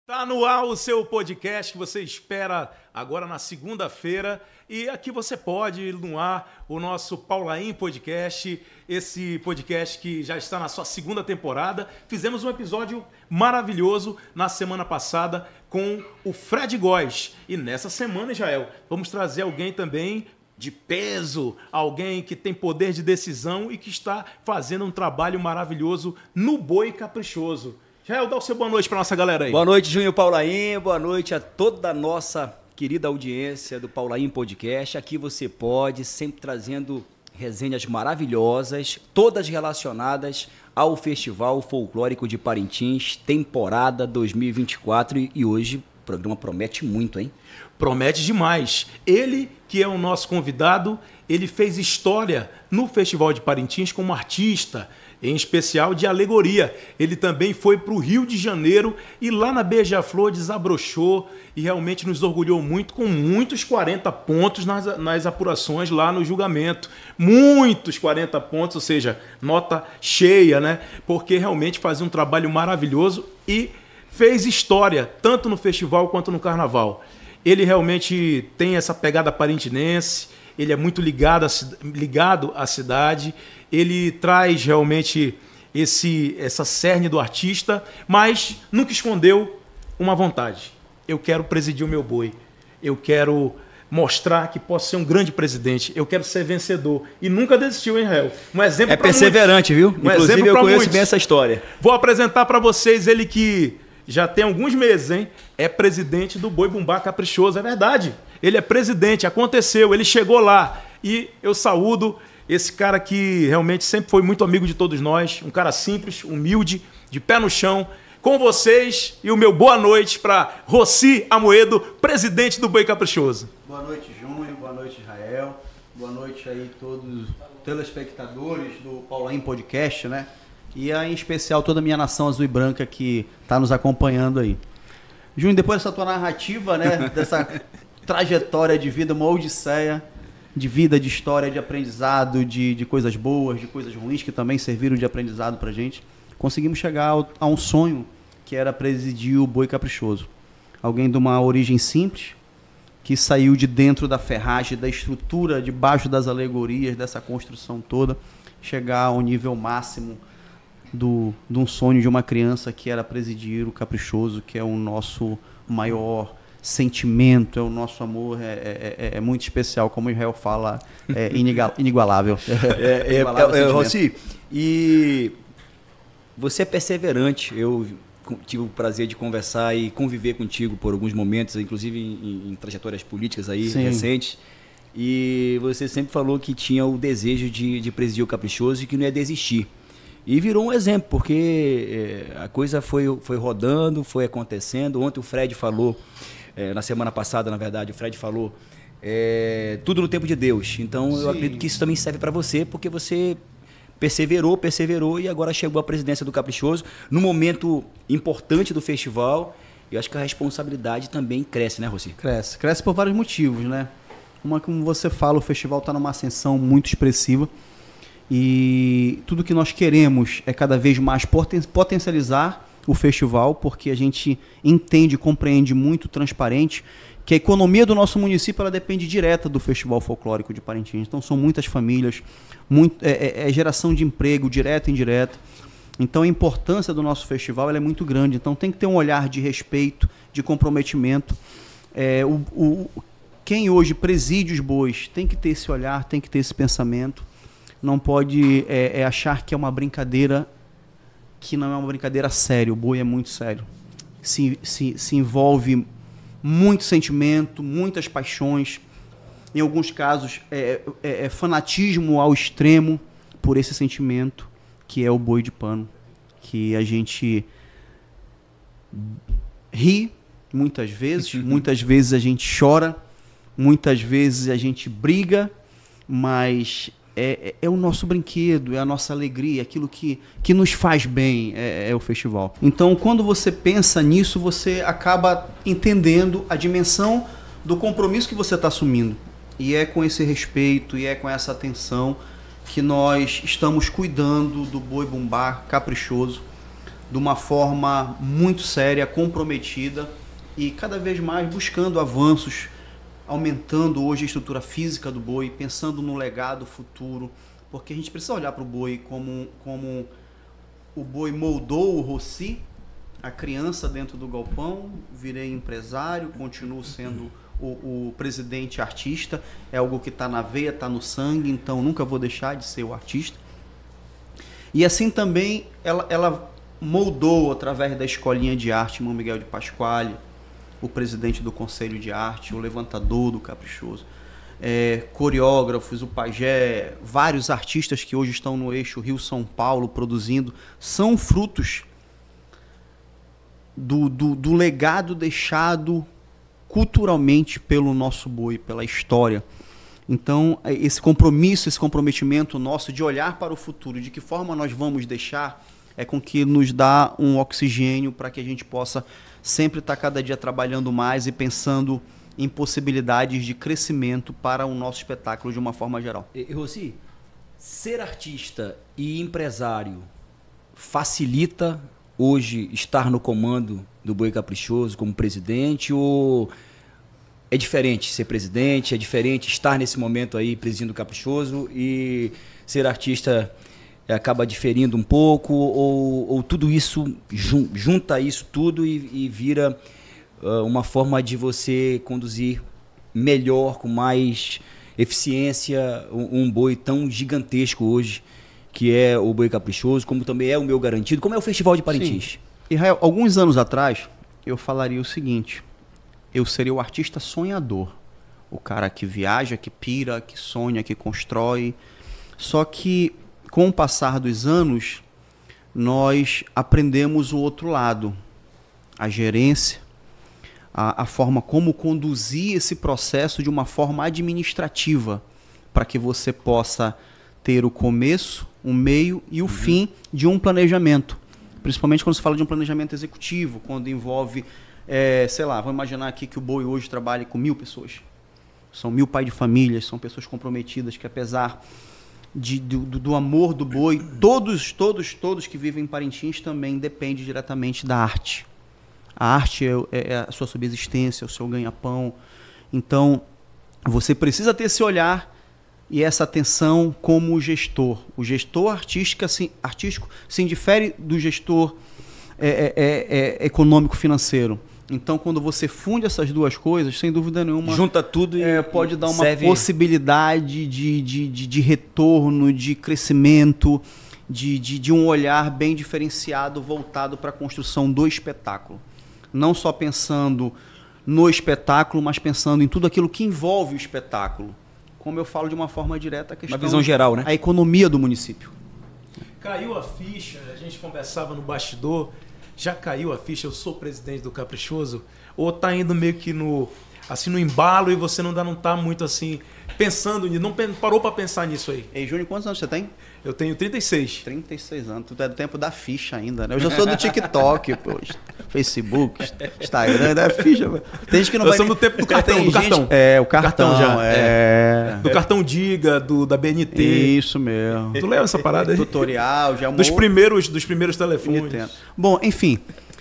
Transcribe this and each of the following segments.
Tá no ar o seu podcast que você espera agora na segunda-feira, e aqui você pode ir no ar o nosso Paulaim Podcast, esse podcast que já está na sua segunda temporada. Fizemos um episódio maravilhoso na semana passada com o Fred Góes, e nessa semana, Israel, vamos trazer alguém também de peso, alguém que tem poder de decisão e que está fazendo um trabalho maravilhoso no Boi Caprichoso. Israel, dá o seu boa noite para nossa galera aí. Boa noite, Júnior Paulaim. Boa noite a toda a nossa querida audiência do Paulaim Podcast. Aqui você pode, sempre trazendo resenhas maravilhosas, todas relacionadas ao Festival Folclórico de Parintins, temporada 2024. E hoje o programa promete muito, hein? Promete demais. Ele, que é o nosso convidado, ele fez história no Festival de Parintins como artista, em especial de alegoria. Ele também foi para o Rio de Janeiro e lá na Beija-Flor desabrochou e realmente nos orgulhou muito, com muitos 40 pontos nas apurações lá no julgamento. Muitos 40 pontos, ou seja, nota cheia, né? Porque realmente fazia um trabalho maravilhoso e fez história, tanto no festival quanto no carnaval. Ele realmente tem essa pegada parintinense, ele é muito ligado à cidade, ele traz realmente essa cerne do artista, mas nunca escondeu uma vontade. Eu quero presidir o meu boi, eu quero mostrar que posso ser um grande presidente, eu quero ser vencedor. E nunca desistiu, hein, Israel? Um exemplo é perseverante, viu? Inclusive eu conheço bem essa história. Vou apresentar para vocês ele que já tem alguns meses, hein? É presidente do Boi Bumbá Caprichoso, é verdade. Ele é presidente, aconteceu, ele chegou lá. E eu saúdo esse cara que realmente sempre foi muito amigo de todos nós, um cara simples, humilde, de pé no chão. Com vocês e o meu boa noite para Roci Amoedo, presidente do Boi Caprichoso. Boa noite, Júnior, boa noite, Israel. Boa noite aí todos os telespectadores do Paulaim Podcast, né? E em especial toda a minha nação azul e branca que está nos acompanhando aí. Júnior, depois dessa tua narrativa, né, dessa trajetória de vida, uma odisseia de vida, de história, de aprendizado, de coisas boas, de coisas ruins que também serviram de aprendizado pra gente, conseguimos chegar a um sonho que era presidir o Boi Caprichoso. Alguém de uma origem simples, que saiu de dentro da ferragem, da estrutura, debaixo das alegorias, dessa construção toda, chegar ao nível máximo de um sonho de uma criança que era presidir o Caprichoso, que é o nosso maior sentimento, é o nosso amor, é muito especial, como o Israel fala, é inigualável. Roci, e você é perseverante. Eu tive o prazer de conversar e conviver contigo por alguns momentos, inclusive em trajetórias políticas aí recentes, e você sempre falou que tinha o desejo de presidir o Caprichoso e que não ia desistir. E virou um exemplo, porque a coisa foi rodando, foi acontecendo. Ontem o Fred falou, na semana passada, na verdade, o Fred falou, tudo no tempo de Deus. Então, eu acredito que isso também serve para você, porque você perseverou e agora chegou à presidência do Caprichoso, num momento importante do festival. E acho que a responsabilidade também cresce, né, Roci? Cresce por vários motivos, né? Como você fala, o festival está numa ascensão muito expressiva. E tudo que nós queremos é cada vez mais potencializar o festival, porque a gente entende e compreende muito transparente que a economia do nosso município ela depende direta do Festival Folclórico de Parintins. Então são muitas famílias, geração de emprego direta e indireta. Então a importância do nosso festival ela é muito grande. Então tem que ter um olhar de respeito, de comprometimento. Quem hoje preside os bois tem que ter esse olhar, tem que ter esse pensamento. Não pode achar que é uma brincadeira, que não é uma brincadeira séria. O boi é muito sério. Se envolve muito sentimento, muitas paixões. Em alguns casos, fanatismo ao extremo por esse sentimento, que é o boi de pano. Que a gente ri muitas vezes a gente chora, muitas vezes a gente briga, mas é o nosso brinquedo, é a nossa alegria, aquilo que nos faz bem, é o festival. Então, quando você pensa nisso, você acaba entendendo a dimensão do compromisso que você está assumindo. E é com esse respeito, e é com essa atenção que nós estamos cuidando do Boi Bumbá Caprichoso, de uma forma muito séria, comprometida e cada vez mais buscando avanços, aumentando hoje a estrutura física do boi, pensando no legado futuro, porque a gente precisa olhar para o boi como o boi moldou o Rossi, a criança dentro do galpão, virei empresário, continuo sendo o presidente artista, é algo que está na veia, está no sangue, então nunca vou deixar de ser o artista. E assim também ela moldou, através da escolinha de arte Mão Miguel de Pasquale, o presidente do Conselho de Arte, o levantador do Caprichoso, coreógrafos, o pajé, vários artistas que hoje estão no eixo Rio-São Paulo produzindo, são frutos do legado deixado culturalmente pelo nosso boi, pela história. Então, esse compromisso, esse comprometimento nosso de olhar para o futuro, de que forma nós vamos deixar, é com que nos dá um oxigênio para que a gente possa sempre estar cada dia trabalhando mais e pensando em possibilidades de crescimento para o nosso espetáculo de uma forma geral. E Rossi, ser artista e empresário facilita hoje estar no comando do Boi Caprichoso como presidente, ou é diferente ser presidente, é diferente estar nesse momento aí presidindo o Caprichoso e ser artista acaba diferindo um pouco, ou tudo isso, junta isso tudo e vira uma forma de você conduzir melhor, com mais eficiência, um boi tão gigantesco hoje, que é o Boi Caprichoso, como também é o Meu Garantido, como é o Festival de Parintins. Sim. Israel, alguns anos atrás, eu falaria o seguinte: eu seria o artista sonhador, o cara que viaja, que pira, que sonha, que constrói. Só que, com o passar dos anos, nós aprendemos o outro lado, a gerência, a forma como conduzir esse processo de uma forma administrativa, para que você possa ter o começo, o meio e o fim de um planejamento. Principalmente quando se fala de um planejamento executivo, quando envolve, sei lá, vamos imaginar aqui que o boi hoje trabalha com 1000 pessoas. São 1000 pais de famílias, são pessoas comprometidas que, apesar do amor do boi, todos que vivem em Parintins também dependem diretamente da arte. A arte é a sua subsistência, o seu ganha-pão. Então, você precisa ter esse olhar e essa atenção como gestor. O gestor artístico se indifere do gestor econômico-financeiro. Então, quando você funde essas duas coisas, sem dúvida nenhuma, junta tudo e pode dar uma possibilidade de retorno, de crescimento, de um olhar bem diferenciado, voltado para a construção do espetáculo. Não só pensando no espetáculo, mas pensando em tudo aquilo que envolve o espetáculo. Como eu falo de uma forma direta, a questão, uma visão geral, né? A economia do município. Caiu a ficha, a gente conversava no bastidor, já caiu a ficha, eu sou presidente do Caprichoso, ou tá indo meio que no embalo e você não tá muito assim pensando nisso, não parou para pensar nisso aí? Ei, Júnior, quantos anos você tem? Eu tenho 36. 36 anos, tu é do tempo da ficha ainda, né? Eu já sou do TikTok, pô, Facebook, Instagram, da ficha. Tem gente que não vai... Nós somos do tempo do cartão, do cartão. O cartão já. Do cartão Diga, da BNT. Isso mesmo. Tu lembra essa parada aí? Tutorial, já dos primeiros telefones. Bom, enfim,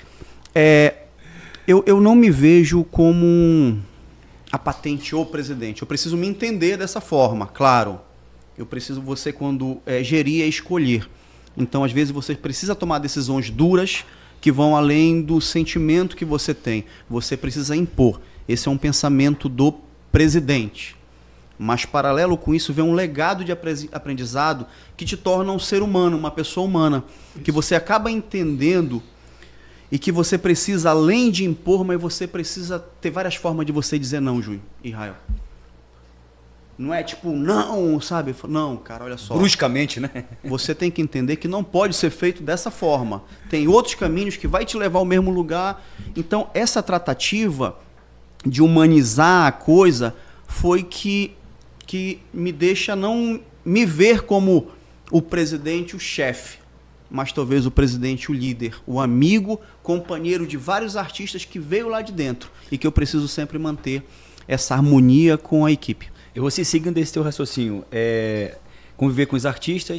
eu não me vejo como a patente ou presidente. Eu preciso me entender dessa forma, claro. Eu preciso, você quando gerir é escolher. Então, às vezes, você precisa tomar decisões duras que vão além do sentimento que você tem. Você precisa impor. Esse é um pensamento do presidente. Mas, paralelo com isso, vem um legado de aprendizado que te torna um ser humano, uma pessoa humana. Isso. Que você acaba entendendo e que você precisa, além de impor, mas você precisa ter várias formas de você dizer não, Júnior, Israel. Não é tipo, não, sabe? Não, cara, olha só. Bruscamente, né? Você tem que entender que não pode ser feito dessa forma. Tem outros caminhos que vai te levar ao mesmo lugar. Então, essa tratativa de humanizar a coisa foi que me deixa não me ver como o presidente, o chefe, mas talvez o presidente, o líder, o amigo, companheiro de vários artistas que veio lá de dentro e que eu preciso sempre manter essa harmonia com a equipe. E você, seguindo esse teu raciocínio, conviver com os artistas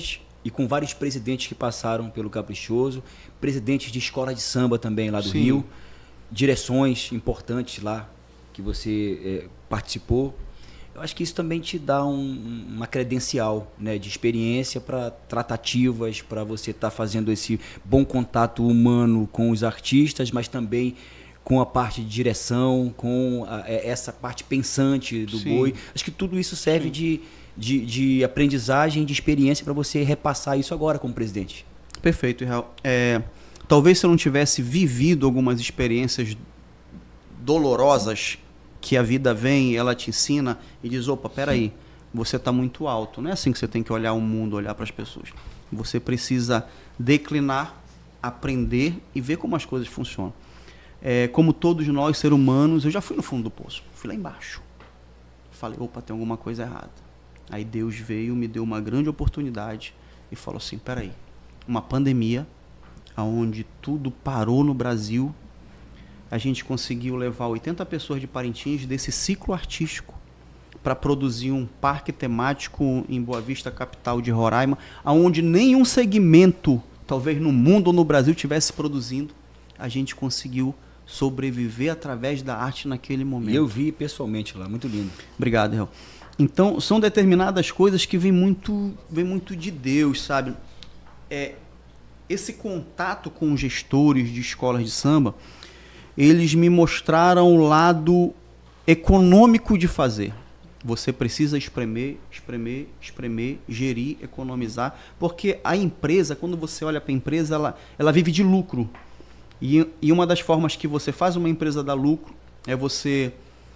e com vários presidentes que passaram pelo Caprichoso, presidentes de escola de samba também lá do Sim. Rio, direções importantes lá que você participou. Eu acho que isso também te dá uma credencial, né, de experiência para tratativas, para você estar fazendo esse bom contato humano com os artistas, mas também com a parte de direção, com essa parte pensante do Sim. boi. Acho que tudo isso serve de aprendizagem, de experiência para você repassar isso agora como presidente. Perfeito, Israel. Talvez se eu não tivesse vivido algumas experiências dolorosas que a vida vem e ela te ensina e diz, opa, peraí, você está muito alto. Não é assim que você tem que olhar o mundo, olhar para as pessoas. Você precisa declinar, aprender e ver como as coisas funcionam. Como todos nós, seres humanos, eu já fui no fundo do poço, fui lá embaixo. Falei, opa, tem alguma coisa errada. Aí Deus veio, me deu uma grande oportunidade e falou assim, peraí, uma pandemia, onde tudo parou no Brasil, a gente conseguiu levar 80 pessoas de Parintins desse ciclo artístico para produzir um parque temático em Boa Vista, capital de Roraima, onde nenhum segmento, talvez no mundo ou no Brasil, estivesse produzindo. A gente conseguiu sobreviver através da arte naquele momento. E eu vi pessoalmente lá, muito lindo. Obrigado, Real. Então, são determinadas coisas que vêm muito de Deus, sabe? Esse contato com gestores de escolas de samba, eles me mostraram o lado econômico de fazer. Você precisa espremer, gerir, economizar, porque a empresa, quando você olha para a empresa, ela vive de lucro. E uma das formas que você faz uma empresa dar lucro é você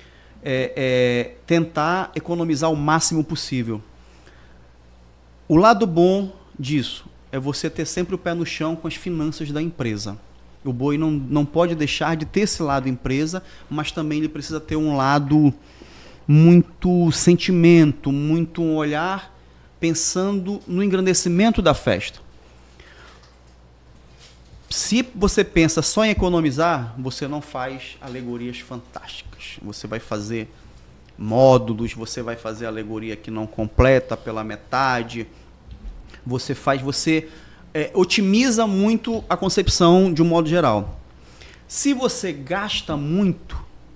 tentar economizar o máximo possível. O lado bom disso é você ter sempre o pé no chão com as finanças da empresa. O boi não pode deixar de ter esse lado empresa, mas também ele precisa ter um lado muito sentimento, muito um olhar pensando no engrandecimento da festa. Se você pensa só em economizar, você não faz alegorias fantásticas. Você vai fazer módulos, você vai fazer alegoria que não completa pela metade. Você otimiza muito a concepção de um modo geral. Se você gasta muito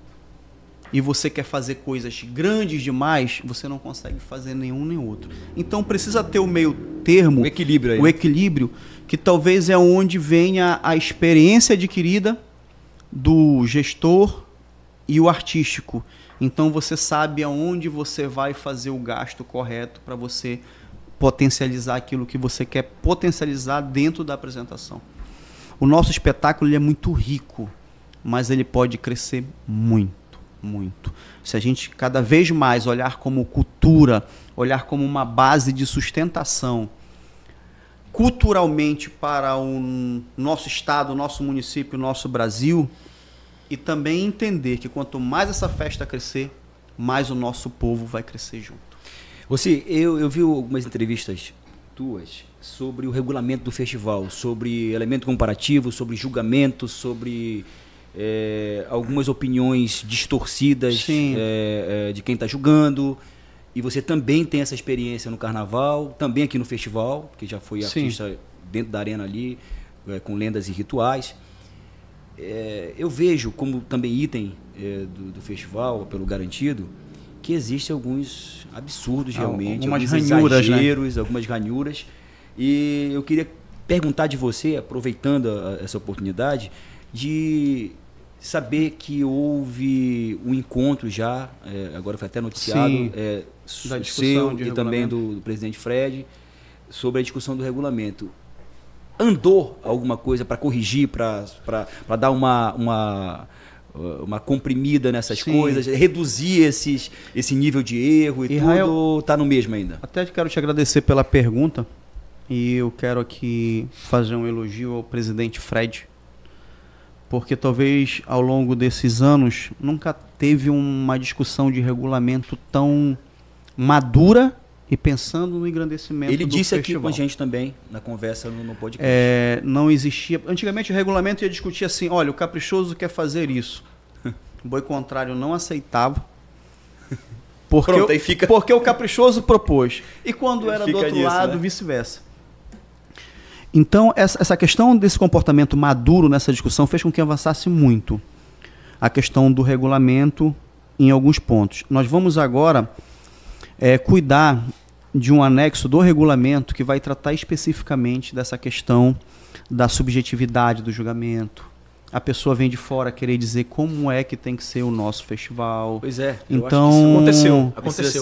e você quer fazer coisas grandes demais, você não consegue fazer nenhum nem outro. Então precisa ter o meio termo, o equilíbrio aí. O equilíbrio, que talvez é onde venha a experiência adquirida do gestor e o artístico. Então você sabe aonde você vai fazer o gasto correto para você potencializar aquilo que você quer potencializar dentro da apresentação. O nosso espetáculo ele é muito rico, mas ele pode crescer muito. Se a gente cada vez mais olhar como cultura, olhar como uma base de sustentação culturalmente para o nosso estado, o nosso município, o nosso Brasil, e também entender que quanto mais essa festa crescer, mais o nosso povo vai crescer junto. Eu vi algumas entrevistas tuas sobre o regulamento do festival, sobre elemento comparativo, sobre julgamento, sobre algumas opiniões distorcidas de quem está julgando. E você também tem essa experiência no carnaval, também aqui no festival, porque já foi artista dentro da arena ali, com lendas e rituais. Eu vejo como também item do festival, pelo Garantido, que existem alguns absurdos realmente, algumas ranhuras, exageros, né? Algumas ranhuras. E eu queria perguntar de você, aproveitando essa oportunidade, de saber que houve um encontro já, agora foi até noticiado, seu e também do presidente Fred, sobre a discussão do regulamento. Andou alguma coisa para corrigir, para dar uma comprimida nessas coisas, reduzir esse nível de erro e tudo está no mesmo ainda? Até quero te agradecer pela pergunta e eu quero aqui fazer um elogio ao presidente Fred, porque talvez ao longo desses anos nunca teve uma discussão de regulamento tão madura e pensando no engrandecimento do festival. Ele disse aqui com a gente também, na conversa no podcast. Não existia... Antigamente o regulamento ia discutir assim, olha, o Caprichoso quer fazer isso. O Boi Contrário não aceitava. Porque o Caprichoso propôs. E quando era do outro lado, vice-versa. Então, essa questão desse comportamento maduro nessa discussão fez com que avançasse muito a questão do regulamento em alguns pontos. Nós vamos agora cuidar de um anexo do regulamento que vai tratar especificamente dessa questão da subjetividade do julgamento. A pessoa vem de fora querer dizer como é que tem que ser o nosso festival. Pois é. Então, aconteceu.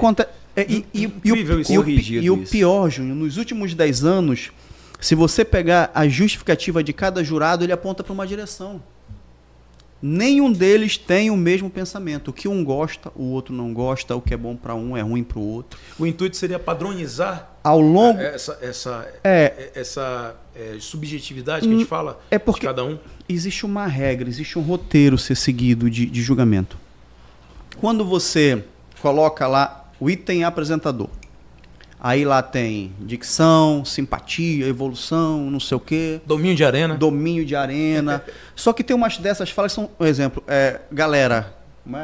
E o pior, Júnior, nos últimos 10 anos, se você pegar a justificativa de cada jurado, ele aponta para uma direção. Nenhum deles tem o mesmo pensamento. O que um gosta, o outro não gosta. O que é bom para um é ruim para o outro. O intuito seria padronizar ao longo essa subjetividade que a gente fala de cada um. Existe uma regra, existe um roteiro a ser seguido de julgamento. Quando você coloca lá o item apresentador, aí lá tem dicção, simpatia, evolução, não sei o quê. Domínio de arena. Domínio de arena. Só que tem umas dessas falas que são, por exemplo, galera,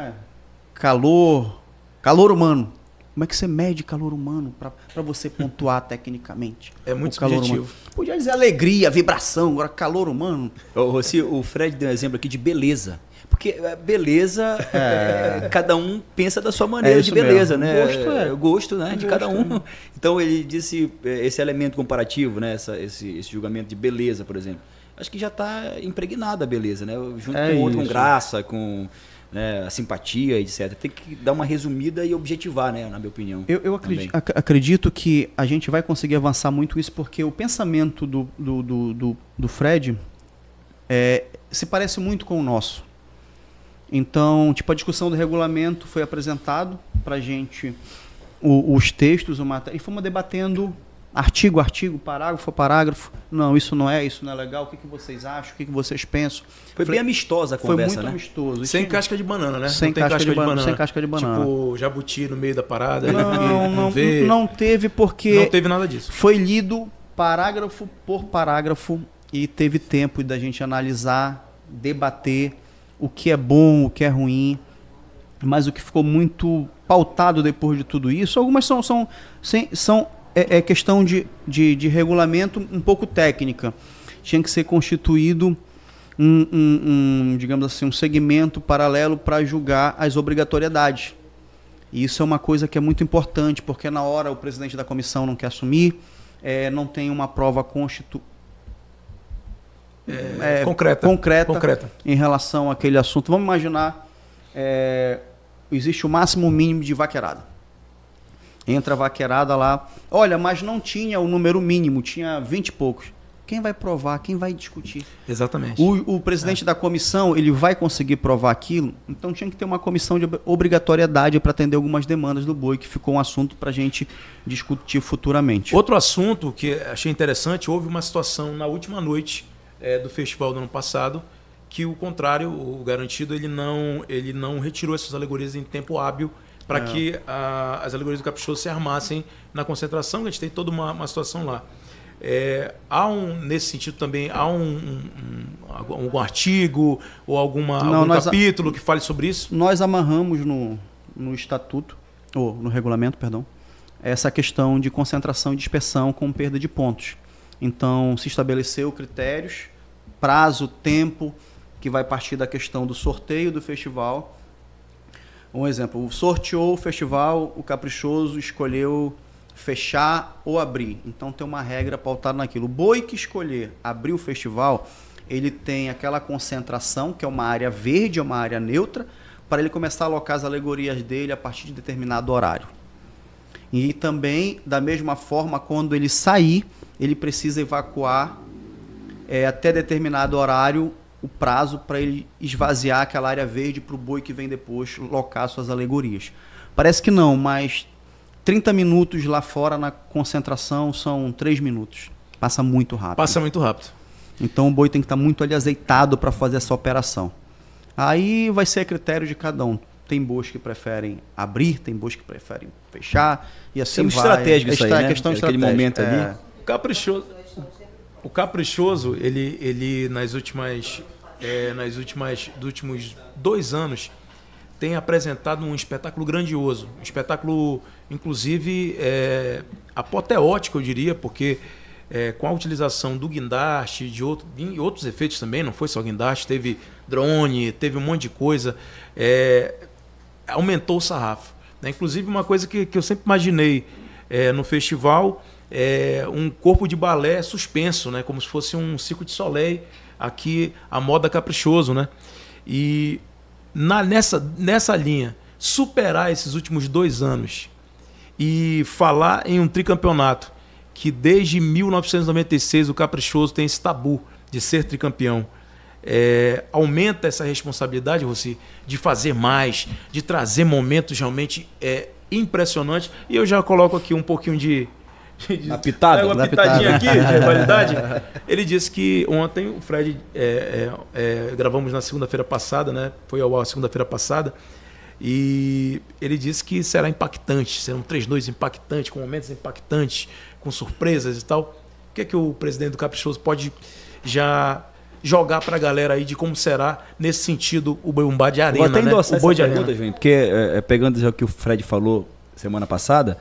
calor humano. Como é que você mede calor humano para você pontuar tecnicamente? É muito subjetivo. Podia dizer alegria, vibração, agora calor humano. O Fred deu um exemplo aqui de beleza. Porque beleza, cada um pensa da sua maneira de beleza, mesmo. né? Gosto, né? De cada um. Então ele disse esse elemento comparativo, né? Esse julgamento de beleza, por exemplo. Acho que já está impregnada a beleza, né? Junto com o outro, com graça, com a simpatia, etc. Tem que dar uma resumida e objetivar, né? Na minha opinião. Eu acredito que a gente vai conseguir avançar muito isso, porque o pensamento do Fred se parece muito com o nosso. Então, a discussão do regulamento foi apresentado para a gente os textos, e fomos debatendo artigo a artigo, parágrafo a parágrafo. Não, isso não é legal. O que vocês acham? O que vocês pensam? Foi bem amistosa a conversa, foi muito amistoso. Sem casca de banana, né? Sem casca de banana. Tipo, jabuti no meio da parada. Não teve, porque não teve nada disso. Foi lido parágrafo por parágrafo e teve tempo da gente analisar, debater o que é bom, o que é ruim, mas o que ficou muito pautado depois de tudo isso, algumas são questão de regulamento um pouco técnica. Tinha que ser constituído digamos assim, um segmento paralelo para julgar as obrigatoriedades. E isso é uma coisa que é muito importante, porque na hora o presidente da comissão não quer assumir, não tem uma prova concreta em relação àquele assunto. Vamos imaginar, existe o máximo e o mínimo de vaquerada. Entra a vaquerada lá, olha, mas não tinha o número mínimo, tinha 20 e poucos. Quem vai provar? Quem vai discutir? Exatamente. O presidente da comissão, ele vai conseguir provar aquilo? Então tinha que ter uma comissão de obrigatoriedade para atender algumas demandas do boi, que ficou um assunto para a gente discutir futuramente. Outro assunto que achei interessante, houve uma situação na última noite do festival do ano passado, que o contrário, o garantido, ele não retirou essas alegorias em tempo hábil para que as alegorias do Caprichoso se armassem na concentração, que a gente tem toda uma situação lá. Nesse sentido também, há algum artigo ou algum capítulo que fale sobre isso? Nós amarramos no estatuto, ou no regulamento, perdão, essa questão de concentração e dispersão com perda de pontos. Então, se estabeleceu critérios, prazo, tempo, que vai partir da questão do sorteio do festival. Um exemplo, sorteou o festival, o Caprichoso escolheu fechar ou abrir. Então, tem uma regra pautada naquilo. O boi que escolher abrir o festival, ele tem aquela concentração, que é uma área verde, é uma área neutra, para ele começar a alocar as alegorias dele a partir de determinado horário. E também, da mesma forma, quando ele sair, ele precisa evacuar até determinado horário o prazo para ele esvaziar aquela área verde para o boi que vem depois locar suas alegorias. Parece que não, mas 30 minutos lá fora na concentração são 3 minutos. Passa muito rápido. Passa muito rápido. Então o boi tem que estar muito ali azeitado para fazer essa operação. Aí vai ser a critério de cada um. Tem bois que preferem abrir, tem bois que preferem fechar, e assim vai. Estratégico isso aí, né? Questão Aquele momento ali. O Caprichoso, ele nos últimos 2 anos, tem apresentado um espetáculo grandioso. Um espetáculo, inclusive, apoteótico, eu diria, porque com a utilização do guindaste, de outros efeitos também, não foi só guindaste, teve drone, teve um monte de coisa, aumentou o sarrafo, né? Inclusive uma coisa que eu sempre imaginei no festival, um corpo de balé suspenso, né? Como se fosse um Cirque du Soleil, aqui a moda Caprichoso, né? E nessa linha, superar esses últimos 2 anos e falar em um tricampeonato, que desde 1996 o Caprichoso tem esse tabu de ser tricampeão, aumenta essa responsabilidade, Rossi, de fazer mais, de trazer momentos realmente impressionantes. E eu já coloco aqui um pouquinho uma pitadinha aqui de rivalidade. Ele disse que ontem o Fred, gravamos na segunda-feira passada, né? Foi ao ar segunda-feira passada, e ele disse que será impactante, serão 3-2 impactantes, com momentos impactantes, com surpresas e tal. O que é que o presidente do Caprichoso pode já jogar para a galera aí de como será nesse sentido o Boi-Bumbá de Arena, vou até endossar o Boi essa de pergunta, Arena? gente, porque pegando o que o Fred falou semana passada,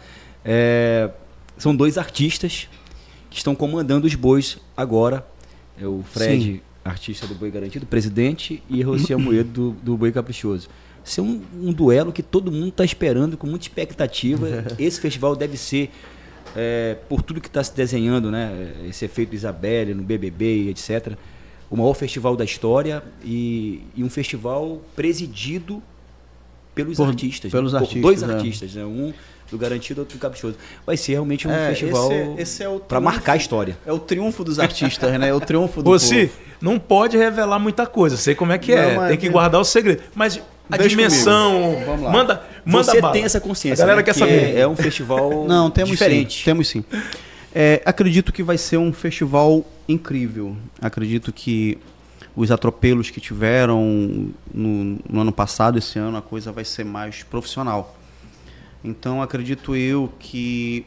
são 2 artistas que estão comandando os bois agora. O Fred, sim, artista do Boi Garantido, presidente, e Rossi Amoedo do Boi Caprichoso. Isso é um duelo que todo mundo está esperando com muita expectativa. Esse festival deve ser, por tudo que está se desenhando, né? Esse efeito Isabelle no BBB e etc., o maior festival da história e um festival presidido pelos artistas. Pelos por artistas, 2 artistas, né? Um do Garantido, outro do Caprichoso. Vai ser realmente um festival para marcar a história. É o triunfo dos artistas, né? É o triunfo do Rossi, povo. não pode revelar muita coisa, sei como é que Não, tem que guardar o segredo. Mas a dimensão, manda Você bala. tem essa consciência. A galera né? quer saber. É um festival diferente. Sim, temos sim. Acredito que vai ser um festival incrível. Acredito que os atropelos que tiveram no ano passado, esse ano, a coisa vai ser mais profissional. Então, acredito eu que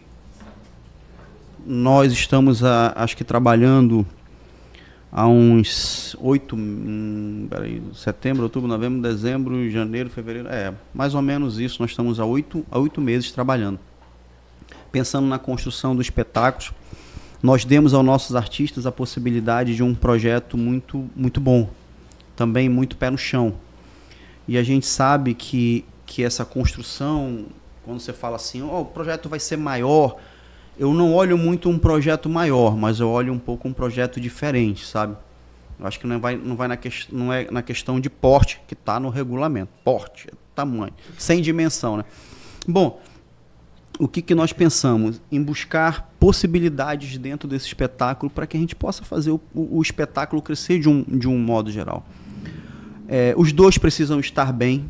nós estamos, acho que, trabalhando há uns 8... setembro, outubro, novembro, dezembro, janeiro, fevereiro... mais ou menos isso. Nós estamos há 8 meses trabalhando. Pensando na construção dos espetáculos, nós demos aos nossos artistas a possibilidade de um projeto muito, muito bom. Também muito pé no chão. E a gente sabe que essa construção... Quando você fala assim, o projeto vai ser maior, eu não olho muito um projeto maior, mas eu olho um pouco um projeto diferente, sabe? Eu acho que não é na questão de porte, que está no regulamento. Porte, tamanho, sem dimensão, né? Bom, o que nós pensamos? Em buscar possibilidades dentro desse espetáculo para que a gente possa fazer o espetáculo crescer de um modo geral. Os 2 precisam estar bem,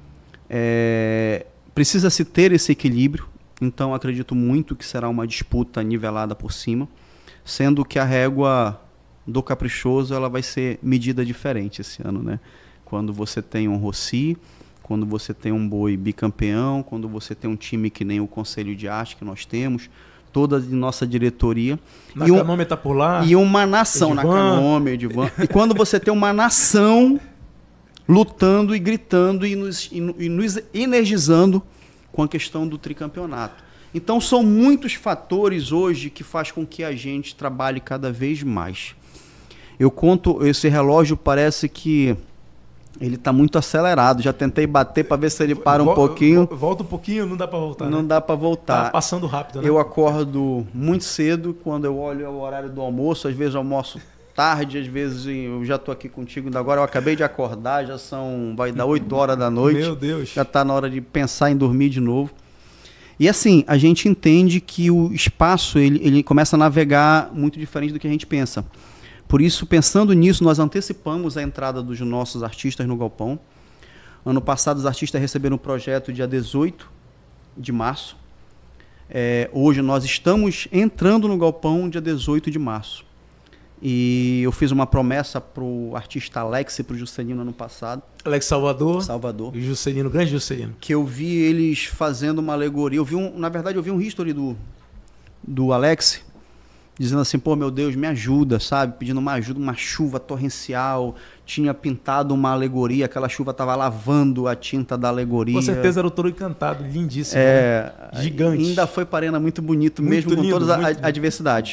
precisa-se ter esse equilíbrio, então acredito muito que será uma disputa nivelada por cima, sendo que a régua do Caprichoso ela vai ser medida diferente esse ano, né? Quando você tem um Rossi, quando você tem um boi bicampeão, quando você tem um time que nem o Conselho de Arte que nós temos, toda a nossa diretoria. Na Canômia está por lá. E uma nação, na Canômia, Edivan. E quando você tem uma nação lutando e gritando e nos energizando com a questão do tricampeonato. Então são muitos fatores hoje que faz com que a gente trabalhe cada vez mais. Eu conto, esse relógio parece que ele está muito acelerado. Já tentei bater para ver se ele para um pouquinho. Volta um pouquinho, não dá para voltar. Não dá para voltar. Tá passando rápido, né? Eu acordo muito cedo, quando eu olho o horário do almoço, às vezes eu almoço tarde, às vezes eu já estou aqui contigo ainda agora, eu acabei de acordar, vai dar 8 horas da noite. Meu Deus. Já está na hora de pensar em dormir de novo. E assim, a gente entende que o espaço ele começa a navegar muito diferente do que a gente pensa. Por isso, pensando nisso, nós antecipamos a entrada dos nossos artistas no galpão. Ano passado, os artistas receberam um projeto dia 18 de março. Hoje, nós estamos entrando no galpão dia 18 de março. E eu fiz uma promessa para o artista Alex e para o Juscelino ano passado. Alex Salvador. Salvador. E o Juscelino, grande Juscelino. Que eu vi eles fazendo uma alegoria. Na verdade, eu vi um history do Alex, dizendo assim, pô, meu Deus, me ajuda, sabe? Pedindo uma ajuda, uma chuva torrencial. Tinha pintado uma alegoria, aquela chuva estava lavando a tinta da alegoria. Com certeza era o Touro Encantado, lindíssimo. Né? Gigante. Ainda foi para a arena muito bonito, muito mesmo lindo, com todas as adversidades.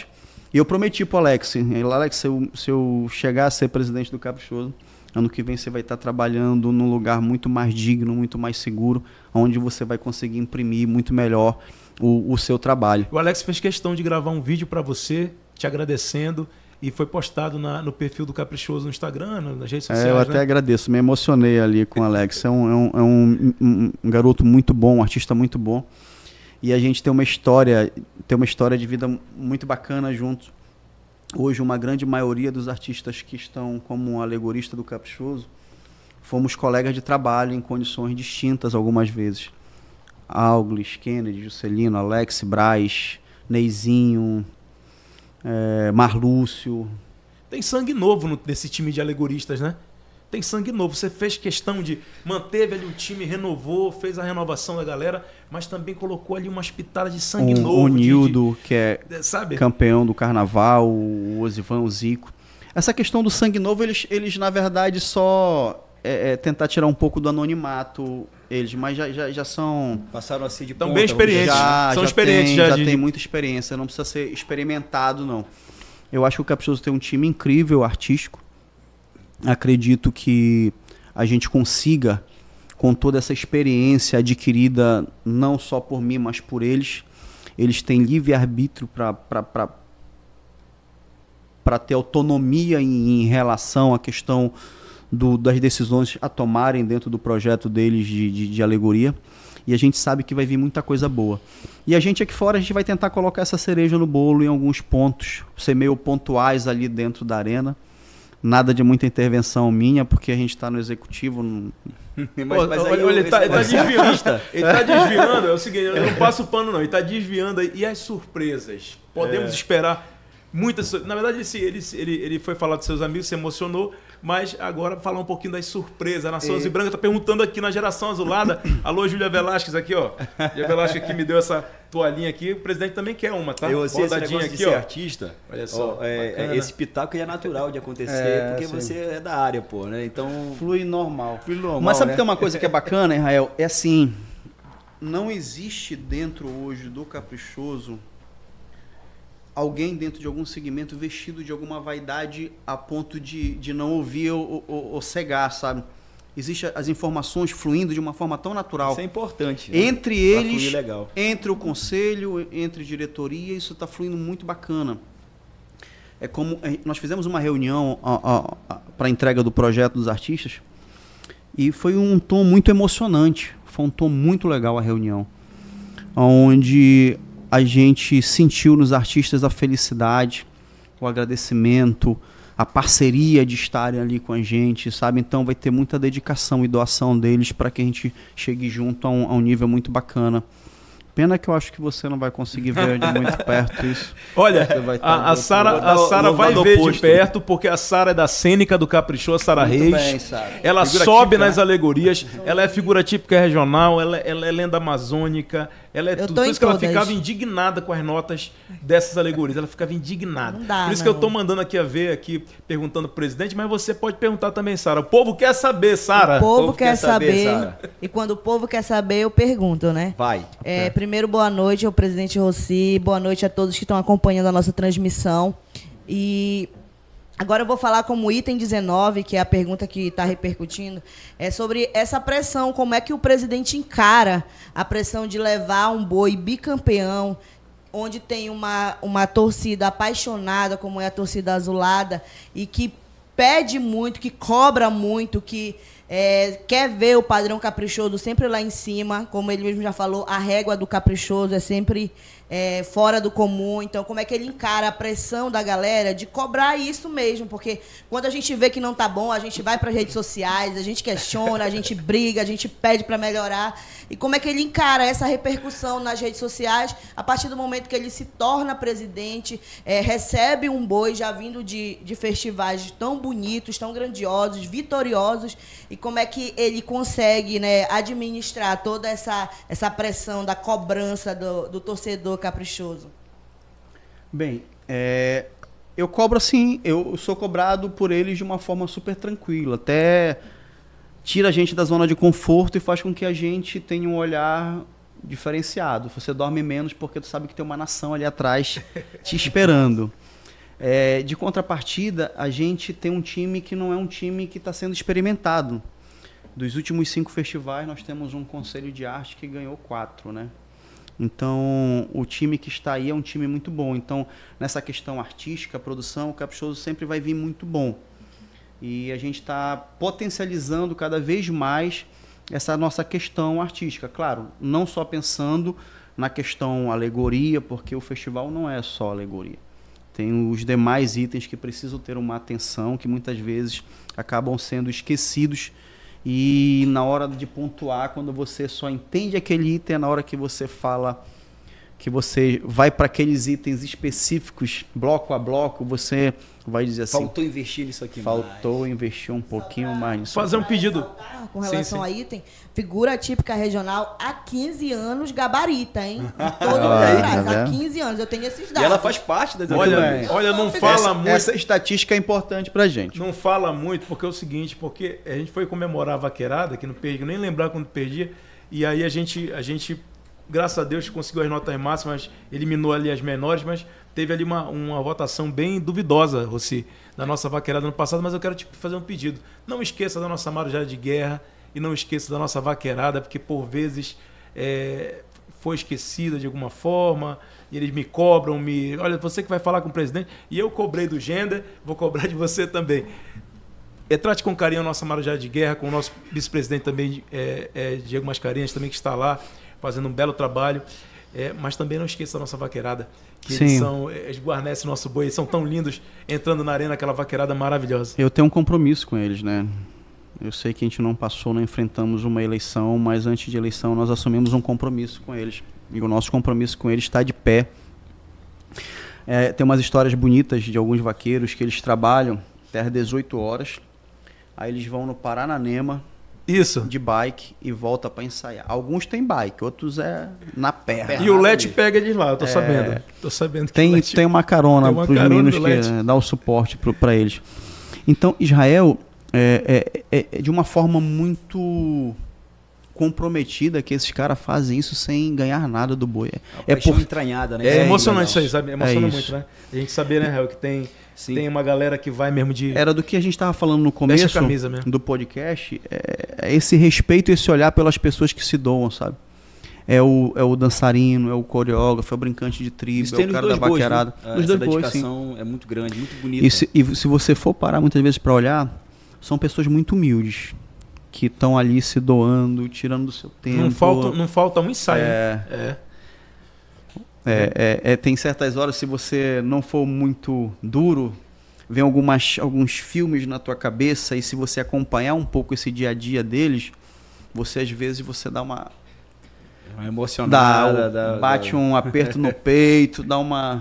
E eu prometi pro Alex, se eu chegar a ser presidente do Caprichoso, ano que vem você vai estar trabalhando num lugar muito mais digno, muito mais seguro, onde você vai conseguir imprimir muito melhor o seu trabalho. O Alex fez questão de gravar um vídeo para você, te agradecendo, e foi postado no perfil do Caprichoso no Instagram, nas redes sociais. Eu até agradeço, me emocionei ali com o Alex. É um garoto muito bom, um artista muito bom. E a gente tem uma história de vida muito bacana junto. Hoje, uma grande maioria dos artistas que estão como alegorista do Caprichoso fomos colegas de trabalho em condições distintas algumas vezes. Auglis, Kennedy, Juscelino, Alex, Braz, Neizinho, Marlúcio. Tem sangue novo nesse time de alegoristas, né? Tem sangue novo. Você fez questão de... Manteve ali o time, renovou, fez a renovação da galera, mas também colocou ali umas pitadas de sangue novo. O Nildo, que é sabe? Campeão do carnaval, o Osivan, o Zico. Essa questão do sangue novo, eles na verdade, só tentar tirar um pouco do anonimato, mas já são... Passaram a ser de ponta. Estão bem experientes. São experientes. Já tem muita experiência, não precisa ser experimentado, não. Eu acho que o Caprichoso tem um time incrível, artístico. Acredito que a gente consiga, com toda essa experiência adquirida não só por mim, mas por eles têm livre-arbítrio para ter autonomia em relação à questão das decisões a tomarem dentro do projeto deles de alegoria. E a gente sabe que vai vir muita coisa boa. E a gente aqui fora, a gente vai tentar colocar essa cereja no bolo em alguns pontos, ser meio pontuais ali dentro da arena. Nada de muita intervenção minha, porque a gente está no executivo. Mas olha, ele está desviando. Ele está desviando. É o seguinte, eu não passo o pano, não. Ele está desviando. E as surpresas? Podemos esperar muitas. Na verdade, ele foi falar dos seus amigos, se emocionou. Mas agora falar um pouquinho das surpresas. A Nação Azul e Branca está perguntando aqui na Geração Azulada. Alô, Júlia Velasquez aqui, ó. Júlia Velasquez aqui me deu essa toalhinha aqui. O presidente também quer uma, tá? Rodadinha aqui, ó. Artista, olha só. Esse pitaco é natural de acontecer, porque você é da área, pô, né? Então flui normal. Mas sabe que tem uma coisa que é bacana, Israel? É assim, não existe dentro hoje do Caprichoso alguém dentro de algum segmento vestido de alguma vaidade a ponto de não ouvir ou cegar, sabe? Existem as informações fluindo de uma forma tão natural. Isso é importante. Entre eles, entre o conselho, entre diretoria, isso está fluindo muito bacana. É como nós fizemos uma reunião para a entrega do projeto dos artistas e foi um tom muito emocionante. Foi um tom muito legal a reunião, onde a gente sentiu nos artistas a felicidade, o agradecimento, a parceria de estarem ali com a gente, sabe? Então vai ter muita dedicação e doação deles para que a gente chegue junto a um nível muito bacana. Pena que eu acho que você não vai conseguir ver de muito perto isso. Olha, a Sara vai ver de perto, porque a Sara é da Cênica do Caprichoso, Sara Reis. Bem, Sara. Ela sobe nas alegorias, ela é figura típica regional, ela é lenda amazônica, ela é tudo. Por isso que ela ficava indignada com as notas dessas alegorias. Ela ficava indignada. Por isso que eu tô mandando aqui aqui, perguntando pro presidente, mas você pode perguntar também, Sara. O povo quer saber, Sara. O povo quer saber. E quando o povo quer saber, eu pergunto, né? Vai. Primeiro, boa noite ao presidente Rossi, boa noite a todos que estão acompanhando a nossa transmissão. E agora eu vou falar como item 19, que é a pergunta que está repercutindo, é sobre essa pressão, como é que o presidente encara a pressão de levar um boi bicampeão, onde tem uma torcida apaixonada, como é a torcida azulada, e que pede muito, que cobra muito, que quer ver o padrão Caprichoso sempre lá em cima, como ele mesmo já falou, a régua do Caprichoso é sempre fora do comum. Então, como é que ele encara a pressão da galera de cobrar isso mesmo? Porque quando a gente vê que não tá bom, a gente vai para as redes sociais, a gente questiona, a gente briga, a gente pede para melhorar. E como é que ele encara essa repercussão nas redes sociais a partir do momento que ele se torna presidente, recebe um boi já vindo de festivais tão bonitos, tão grandiosos, vitoriosos, e como é que ele consegue, né, administrar toda essa pressão da cobrança do torcedor caprichoso? Bem, eu cobro assim, eu sou cobrado por eles de uma forma super tranquila, até tira a gente da zona de conforto e faz com que a gente tenha um olhar diferenciado. Você dorme menos porque tu sabe que tem uma nação ali atrás te esperando. De contrapartida, a gente tem um time que não é um time que está sendo experimentado. Dos últimos 5 festivais, nós temos um conselho de arte que ganhou 4, né? Então, o time que está aí é um time muito bom. Então, nessa questão artística, produção, o Caprichoso sempre vai vir muito bom. E a gente está potencializando cada vez mais essa nossa questão artística. Claro, não só pensando na questão alegoria, porque o festival não é só alegoria. Tem os demais itens que precisam ter uma atenção, que muitas vezes acabam sendo esquecidos. E na hora de pontuar, quando você só entende aquele item, é na hora que você fala, que você vai para aqueles itens específicos, bloco a bloco, você vai dizer assim... Faltou investir nisso aqui. Faltou investir um pouquinho mais nisso. Fazer um pedido. Com relação a item, figura típica regional há 15 anos gabarita, hein? Todo mundo atrás, há 15 anos, eu tenho esses dados. E ela faz parte das Olha, não fala muito. Essa estatística é importante pra gente. Não fala muito, porque é o seguinte, porque a gente foi comemorar a vaquerada, que não perdi, nem lembrar quando perdia, e aí a gente graças a Deus conseguiu as notas máximas, eliminou ali as menores, mas teve ali uma votação bem duvidosa, Rossi, da nossa vaquerada no passado, mas eu quero te fazer um pedido. Não esqueça da nossa Marujá de Guerra e não esqueça da nossa vaquerada, porque por vezes foi esquecida de alguma forma, e eles me cobram, olha, você que vai falar com o presidente, e eu cobrei do Gender, vou cobrar de você também. Trate com carinho a nossa Marujá de Guerra, com o nosso vice-presidente também, Diego Mascarenhas, também que está lá, fazendo um belo trabalho. Mas também não esqueça da nossa vaquerada, que eles guarnecem nosso boi, eles são tão lindos entrando na arena, aquela vaquerada maravilhosa. Eu tenho um compromisso com eles, né? Eu sei que a gente não passou, não enfrentamos uma eleição, mas antes de eleição nós assumimos um compromisso com eles. E o nosso compromisso com eles está de pé. Tem umas histórias bonitas de alguns vaqueiros que eles trabalham até às 18 horas, aí eles vão no Parananema, isso, de bike e volta para ensaiar. Alguns têm bike, outros na perna. E o Lete pega eles lá, eu tô sabendo. Tô sabendo que tem uma carona para os meninos que dá o suporte para eles. Então, Israel é de uma forma muito comprometida que esses caras fazem isso sem ganhar nada do boi. Entranhada, né? É emocionante isso aí, sabe? Emociona muito, né? A gente saber, né, Israel, que tem uma galera que vai mesmo de... Era do que a gente estava falando no começo do podcast, esse respeito e esse olhar pelas pessoas que se doam, sabe? É o dançarino, é o coreógrafo, é o brincante de tribo, é o cara da vaquerada. Essa dedicação é muito grande, muito bonita. E se você for parar muitas vezes para olhar, são pessoas muito humildes, que estão ali se doando, tirando do seu tempo. Não falta um ensaio. Tem certas horas, se você não for muito duro, vem alguns filmes na tua cabeça, e se você acompanhar um pouco esse dia a dia deles, você às vezes dá uma emocionada, bate um aperto no peito, dá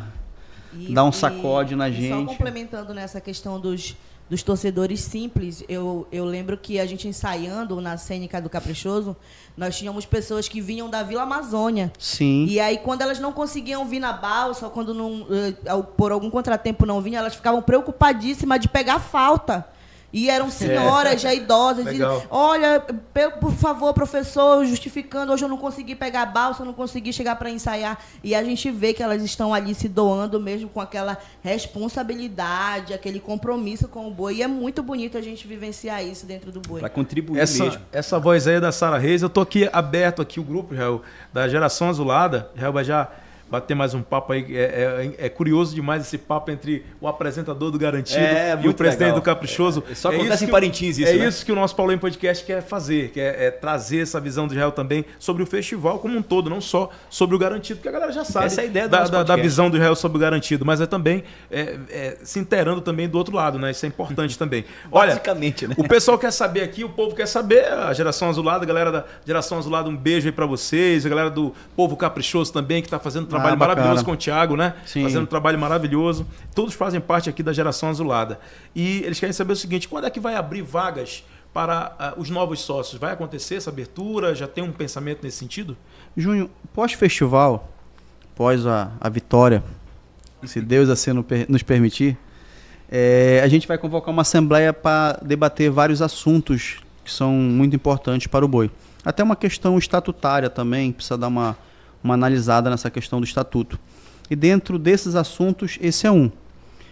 um sacode na gente. Só complementando nessa questão dos torcedores simples, eu lembro que a gente ensaiando na cênica do Caprichoso, nós tínhamos pessoas que vinham da Vila Amazônia. Sim. E aí, quando elas não conseguiam vir na balsa, ou quando por algum contratempo não vinham, elas ficavam preocupadíssimas de pegar falta. E eram senhoras já idosas. Legal. E, olha, por favor, professor, justificando, hoje eu não consegui pegar a balsa, eu não consegui chegar para ensaiar. E a gente vê que elas estão ali se doando mesmo com aquela responsabilidade, aquele compromisso com o boi. E é muito bonito a gente vivenciar isso dentro do boi. Para contribuir mesmo. Essa voz aí é da Sara Reis. Eu tô aqui aberto, aqui o grupo, Israel, da Geração Azulada. Israel vai já bater mais um papo aí. É curioso demais esse papo entre o apresentador do Garantido e o presidente do Caprichoso. Só acontece em Parintins isso, né? Isso que o nosso Paulo em Podcast quer fazer, que é trazer essa visão do Israel também sobre o festival como um todo, não só sobre o Garantido, porque a galera já sabe essa é a ideia da visão do Israel sobre o Garantido, mas também se inteirando também do outro lado, né? Isso é importante também. Olha, basicamente, né? O pessoal quer saber aqui, o povo quer saber, a Geração Azulada, a galera da Geração Azulada, um beijo aí pra vocês, a galera do Povo Caprichoso também, que tá fazendo trabalho maravilhoso com o Thiago, né? Sim. Fazendo um trabalho maravilhoso. Todos fazem parte aqui da Geração Azulada. E eles querem saber o seguinte, quando é que vai abrir vagas para os novos sócios? Vai acontecer essa abertura? Já tem um pensamento nesse sentido? Júnior, pós-festival, pós a vitória, se Deus assim nos permitir, a gente vai convocar uma assembleia para debater vários assuntos que são muito importantes para o boi. Até uma questão estatutária também, precisa dar uma analisada nessa questão do estatuto. E dentro desses assuntos, esse é um.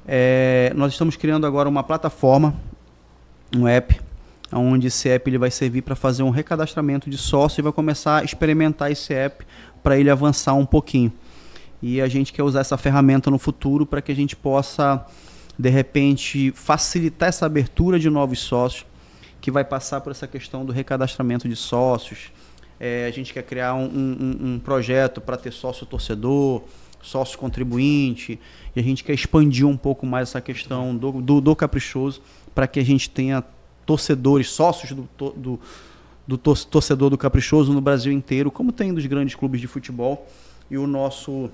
Nós estamos criando agora uma plataforma, um app, onde esse app ele vai servir para fazer um recadastramento de sócio e vai começar a experimentar esse app para ele avançar um pouquinho. E a gente quer usar essa ferramenta no futuro para que a gente possa, de repente, facilitar essa abertura de novos sócios, que vai passar por essa questão do recadastramento de sócios. A gente quer criar um projeto para ter sócio torcedor, sócio contribuinte, e a gente quer expandir um pouco mais essa questão do Caprichoso para que a gente tenha torcedores, sócios do torcedor do Caprichoso no Brasil inteiro, como tem dos grandes clubes de futebol. E o nosso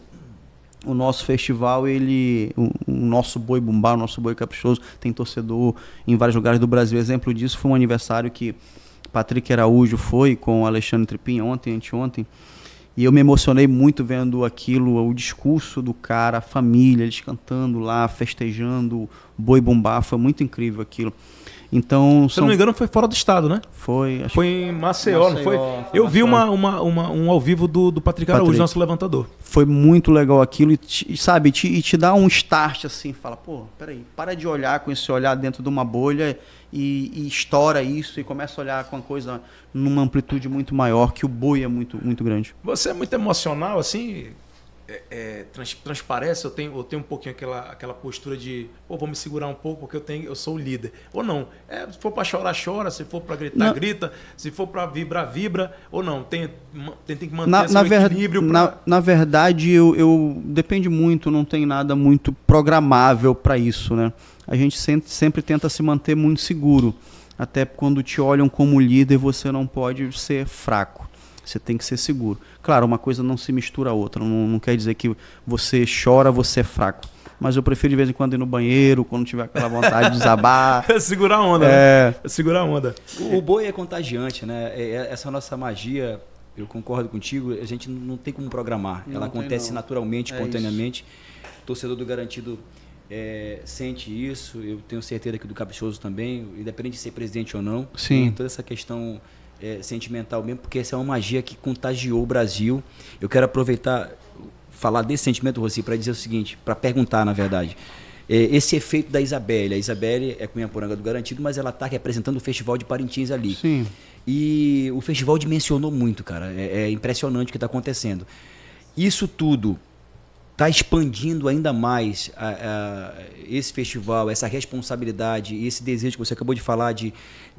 festival, o nosso Boi Bumbá, o nosso Boi Caprichoso, tem torcedor em vários lugares do Brasil. Exemplo disso foi um aniversário que Patrick Araújo foi com o Alexandre Tripin anteontem, e eu me emocionei muito vendo aquilo, o discurso do cara, a família, eles cantando lá, festejando Boi Bumbá, foi muito incrível aquilo. Então, se eu não me engano, foi fora do estado, né? Foi em Maceió, não foi? Eu vi um ao vivo do Patrick Araújo, nosso levantador. Foi muito legal aquilo e te dá um start assim, fala, pô, peraí, para de olhar com esse olhar dentro de uma bolha e estoura isso e começa a olhar com a coisa numa amplitude muito maior, que o boi é muito, muito grande. Você é muito emocional, assim... transparece, eu tenho um pouquinho aquela postura de vou me segurar um pouco porque eu sou o líder, ou não, se for para chorar, chora, se for para gritar, grita, se for para vibrar, vibra, ou não, tem que manter esse equilíbrio. Na verdade, eu depende muito, não tem nada muito programável para isso, né? A gente sempre tenta se manter muito seguro, até quando te olham como líder, você não pode ser fraco. Você tem que ser seguro. Claro, uma coisa não se mistura a outra. Não quer dizer que você chora, você é fraco. Mas eu prefiro de vez em quando ir no banheiro, quando tiver aquela vontade de desabar. Segurar a onda, né? Segurar a onda. O boi é contagiante, né? Essa nossa magia, eu concordo contigo, a gente não tem como programar. Ela acontece naturalmente, espontaneamente. O torcedor do Garantido sente isso. Eu tenho certeza que do Caprichoso também, independente de ser presidente ou não. Sim. Toda essa questão... sentimental mesmo, porque essa é uma magia que contagiou o Brasil. Eu quero aproveitar, falar desse sentimento, Rossi, para dizer o seguinte, para perguntar, na verdade. Esse efeito da Isabelle. A Isabelle é Cunhaporanga do Garantido, mas ela está representando o Festival de Parintins ali. Sim. E o festival dimensionou muito, cara. É impressionante o que está acontecendo. Isso tudo está expandindo ainda mais esse festival, essa responsabilidade, esse desejo que você acabou de falar de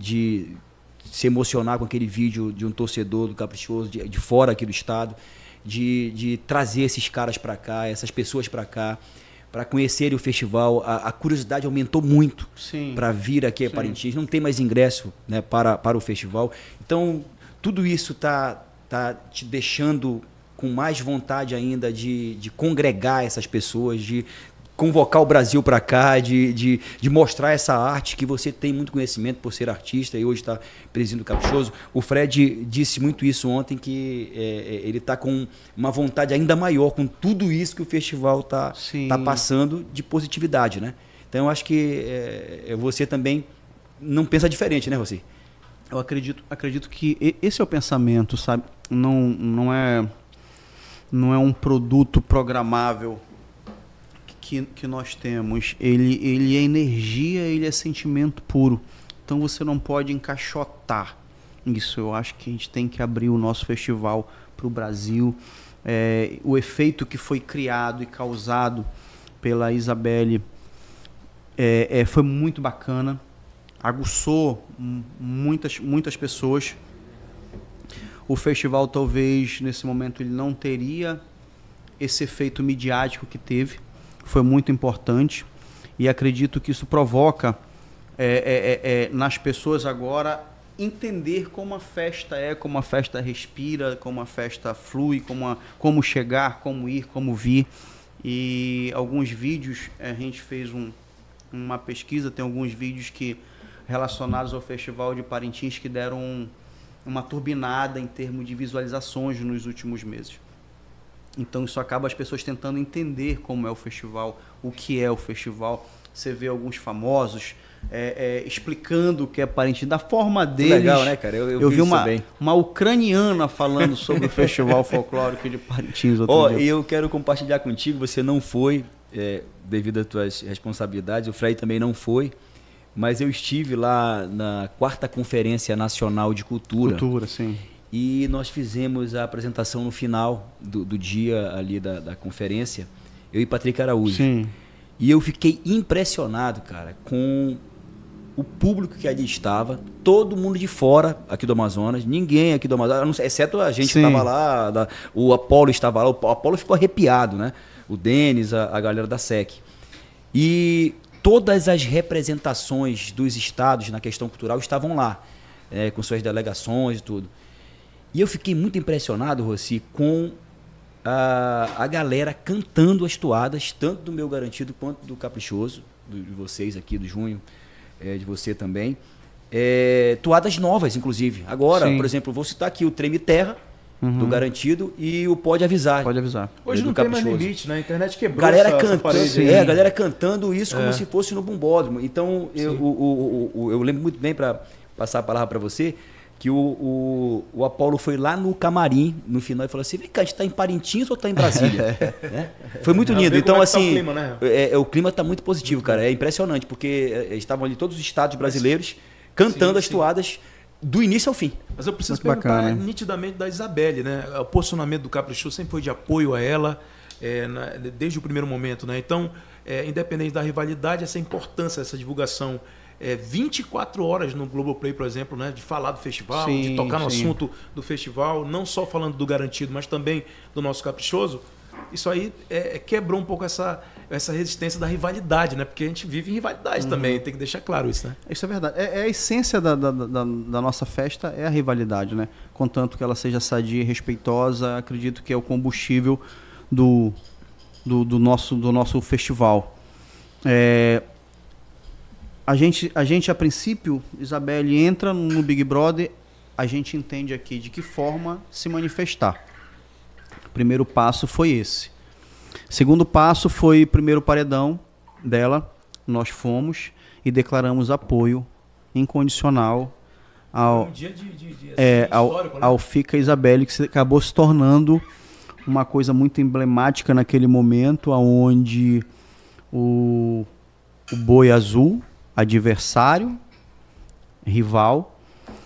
se emocionar com aquele vídeo de um torcedor do Caprichoso de fora aqui do estado, de trazer esses caras para cá, essas pessoas para cá, para conhecerem o festival. A curiosidade aumentou muito para vir aqui a Parintins. Não tem mais ingresso, né, para o festival. Então, tudo isso está te deixando com mais vontade ainda de congregar essas pessoas, de convocar o Brasil para cá, de mostrar essa arte que você tem muito conhecimento por ser artista e hoje está presidindo o Caprichoso. O Fred disse muito isso ontem, que ele está com uma vontade ainda maior com tudo isso que o festival está passando de positividade, né? Então eu acho que você também não pensa diferente, né, Rossi? Eu acredito que esse é o pensamento, sabe? Não é um produto programável que nós temos. Ele é energia, ele é sentimento puro. Então você não pode encaixotar isso. Eu acho que a gente tem que abrir o nosso festival para o Brasil. O efeito que foi criado e causado pela Isabelle foi muito bacana. Aguçou muitas pessoas. O festival, talvez, nesse momento, ele não teria esse efeito midiático que teve. Foi muito importante e acredito que isso provoca nas pessoas agora entender como a festa como a festa respira, como a festa flui, como chegar, como ir, como vir. E alguns vídeos, a gente fez uma pesquisa, tem alguns vídeos relacionados ao Festival de Parintins que deram uma turbinada em termos de visualizações nos últimos meses. Então isso acaba as pessoas tentando entender como é o festival, o que é o festival. Você vê alguns famosos explicando o que é Parintins, da forma deles. Legal, né, cara? Eu vi uma ucraniana falando sobre o Festival Folclórico de Parintins. E eu quero compartilhar contigo, você não foi, devido às tuas responsabilidades, o Fred também não foi, mas eu estive lá na 4ª Conferência Nacional de Cultura. Cultura, sim. E nós fizemos a apresentação no final do dia ali da conferência, eu e Patrick Araújo. Sim. E eu fiquei impressionado, cara, com o público que ali estava, todo mundo de fora aqui do Amazonas, ninguém aqui do Amazonas, exceto a gente que estava lá, o Apolo estava lá, o Apolo ficou arrepiado, né? O Denis, a galera da SEC. E todas as representações dos estados na questão cultural estavam lá, com suas delegações e tudo. E eu fiquei muito impressionado, Rossi, com a galera cantando as toadas, tanto do Meu Garantido quanto do Caprichoso, de vocês aqui, do Junho, de você também. Toadas novas, inclusive. Agora, por exemplo, vou citar aqui o Treme Terra, do Garantido, e o Pode Avisar. Pode Avisar. Hoje não tem mais limite, né? A internet quebrou galera essa cantando, parede. a galera cantando isso como se fosse no bumbódromo. Então, eu lembro muito bem, para passar a palavra para você, que o Apolo foi lá no camarim, no final, e falou assim: vem cá, a gente está em Parintins ou está em Brasília? Foi muito lindo. Então, assim, o clima, né? O clima está muito positivo, cara. É impressionante, porque estavam ali todos os estados brasileiros cantando as toadas do início ao fim. Mas eu preciso muito perguntar bacana, nitidamente da Isabelle, né? O posicionamento do Caprichoso sempre foi de apoio a ela, desde o primeiro momento, né? Então, independente da rivalidade, essa importância, essa divulgação 24 horas no Globoplay, por exemplo, né? De falar do festival, de tocar no assunto do festival, não só falando do Garantido, mas também do nosso Caprichoso. Isso aí quebrou um pouco essa resistência da rivalidade, né? Porque a gente vive em rivalidade também, tem que deixar claro isso, né? Isso é verdade. A essência da nossa festa é a rivalidade, né? Contanto que ela seja sadia e respeitosa, acredito que é o combustível do nosso festival. A gente, a princípio, Isabelle, entra no Big Brother, a gente entende aqui de que forma se manifestar. O primeiro passo foi esse. Segundo passo foi o primeiro paredão dela. Nós fomos e declaramos apoio incondicional ao Fica Isabelle, que acabou se tornando uma coisa muito emblemática naquele momento, onde o Boi Azul, adversário, rival,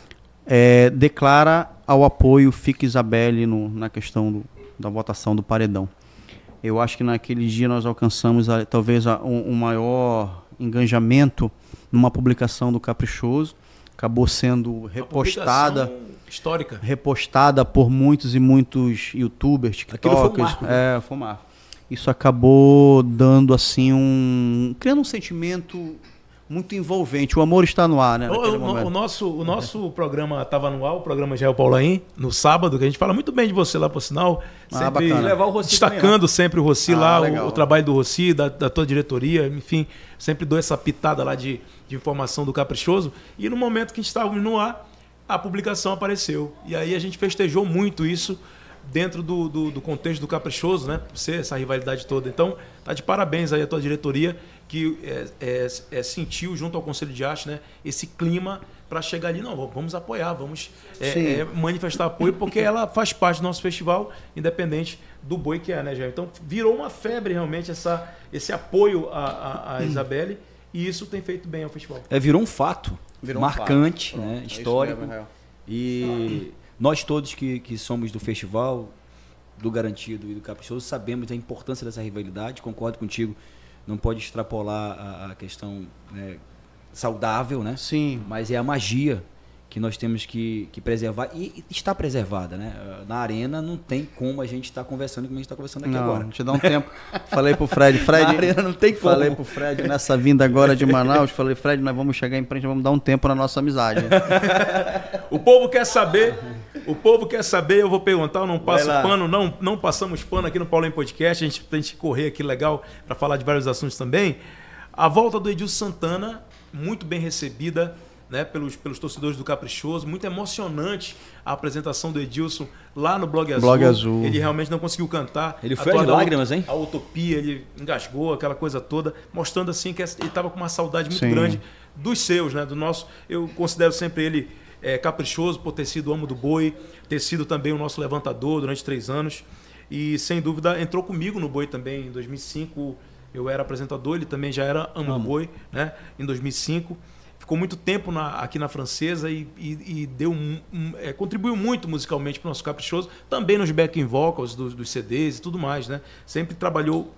declara ao apoio Fica Isabelle na questão da votação do paredão. Eu acho que naquele dia nós alcançamos talvez um maior engajamento numa publicação do Caprichoso. Acabou sendo repostada, histórica, repostada por muitos e muitos youtubers, tiktokers. Foi um marco. Isso acabou dando assim criando um sentimento muito envolvente. O amor está no ar, né? O nosso programa estava no ar, o programa Jael Paulaim, no sábado, que a gente fala muito bem de você lá, por sinal. Sempre levar o Rossi destacando sempre o Rossi lá, legal, o trabalho do Rossi, da tua diretoria, enfim, sempre dou essa pitada lá de informação do Caprichoso. E no momento que a gente estava no ar, a publicação apareceu. E aí a gente festejou muito isso dentro do contexto do Caprichoso, né? Por ser essa rivalidade toda. Então, tá de parabéns aí a tua diretoria, que sentiu junto ao Conselho de Arte, né, esse clima para chegar ali. Não, vamos apoiar, vamos manifestar apoio, porque ela faz parte do nosso festival, independente do boi que é, né, Jair? Então, virou uma febre realmente esse apoio à Isabelle, e isso tem feito bem ao festival. Virou um fato marcante, fato. né, histórico. Mesmo, e nós todos que somos do festival, do Garantido e do Caprichoso, sabemos da importância dessa rivalidade. Concordo contigo, não pode extrapolar a questão, né, saudável, né? Sim. Mas é a magia que nós temos que preservar, e está preservada, né? Na arena não tem como a gente estar conversando como a gente está conversando aqui agora. Não, te dá um tempo. Falei pro Fred, na arena não tem como. Falei pro Fred nessa vinda agora de Manaus, falei, Fred, nós vamos chegar em frente, vamos dar um tempo na nossa amizade. O povo quer saber, eu vou perguntar, eu não passo pano, não passamos pano aqui no Paulaim Podcast, a gente correr aqui legal para falar de vários assuntos também. A volta do Edilson Santana, muito bem recebida, né, pelos torcedores do Caprichoso, muito emocionante a apresentação do Edilson lá no Blog Azul. Ele realmente não conseguiu cantar. Ele foi às lágrimas, hein? A utopia, ele engasgou, aquela coisa toda, mostrando assim que ele estava com uma saudade muito grande dos seus, né, do nosso. Eu considero sempre ele caprichoso por ter sido o amo do boi, ter sido também o nosso levantador durante 3 anos, e sem dúvida entrou comigo no boi também em 2005. eu era apresentador, ele também já era Amo Boi, né? Em 2005. Ficou muito tempo aqui na Francesa e deu contribuiu muito musicalmente para o nosso Caprichoso, também nos backing vocals dos CDs e tudo mais, né? Sempre trabalhou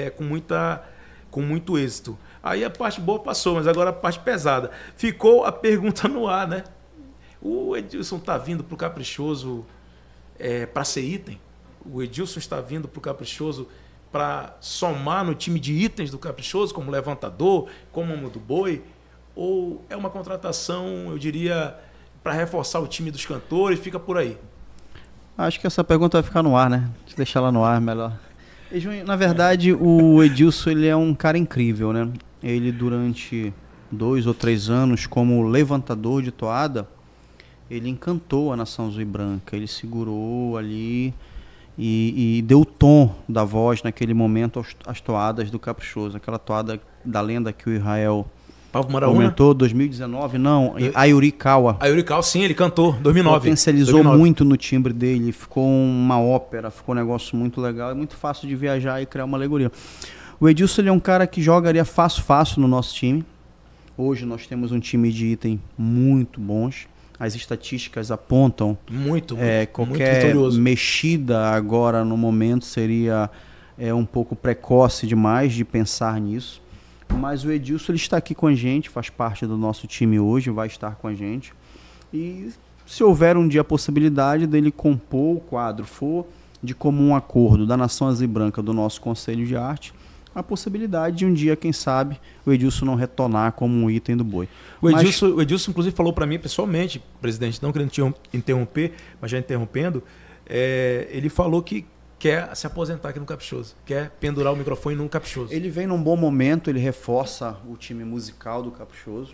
com muito êxito. Aí a parte boa passou, mas agora a parte pesada. Ficou a pergunta no ar, né? O Edilson está vindo para o Caprichoso para ser item? O Edilson está vindo para o Caprichoso para somar no time de itens do Caprichoso, como levantador, como Amo do Boi? Ou é uma contratação, eu diria, para reforçar o time dos cantores, fica por aí? Acho que essa pergunta vai ficar no ar, né? Deixa eu deixar ela no ar, melhor. Na verdade, o Edilson, ele é um cara incrível, né? Ele, durante 2 ou 3 anos, como levantador de toada, ele encantou a nação azul e branca. Ele segurou ali e deu o tom da voz naquele momento às toadas do Caprichoso. Aquela toada da lenda que o Israel comentou, 2019, não, Ayurikawa. Ayurikawa, sim, ele cantou, 2009. Potencializou muito no timbre dele, ficou uma ópera, ficou um negócio muito legal, é muito fácil de viajar e criar uma alegoria. O Edilson, ele é um cara que jogaria fácil no nosso time. Hoje nós temos um time de item muito bons. As estatísticas apontam qualquer muito mexida agora no momento seria um pouco precoce demais de pensar nisso. Mas o Edilson, ele está aqui com a gente, faz parte do nosso time hoje, vai estar com a gente. E se houver um dia a possibilidade dele compor o quadro, for de comum acordo da Nação Azul e Branca, do nosso Conselho de Arte, a possibilidade de um dia, quem sabe, o Edilson não retornar como um item do Boi. O Edilson inclusive, falou para mim pessoalmente, presidente, não querendo te interromper, mas já interrompendo, ele falou que quer se aposentar aqui no Caprichoso, quer pendurar o microfone no Caprichoso. Ele vem num bom momento, ele reforça o time musical do Caprichoso.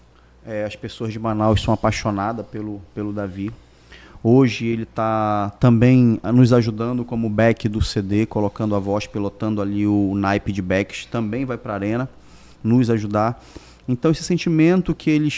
As pessoas de Manaus são apaixonadas pelo Davi. Hoje ele está também nos ajudando como back do CD, colocando a voz, pilotando ali o naipe de backs, também vai para a arena nos ajudar. Então esse sentimento que ele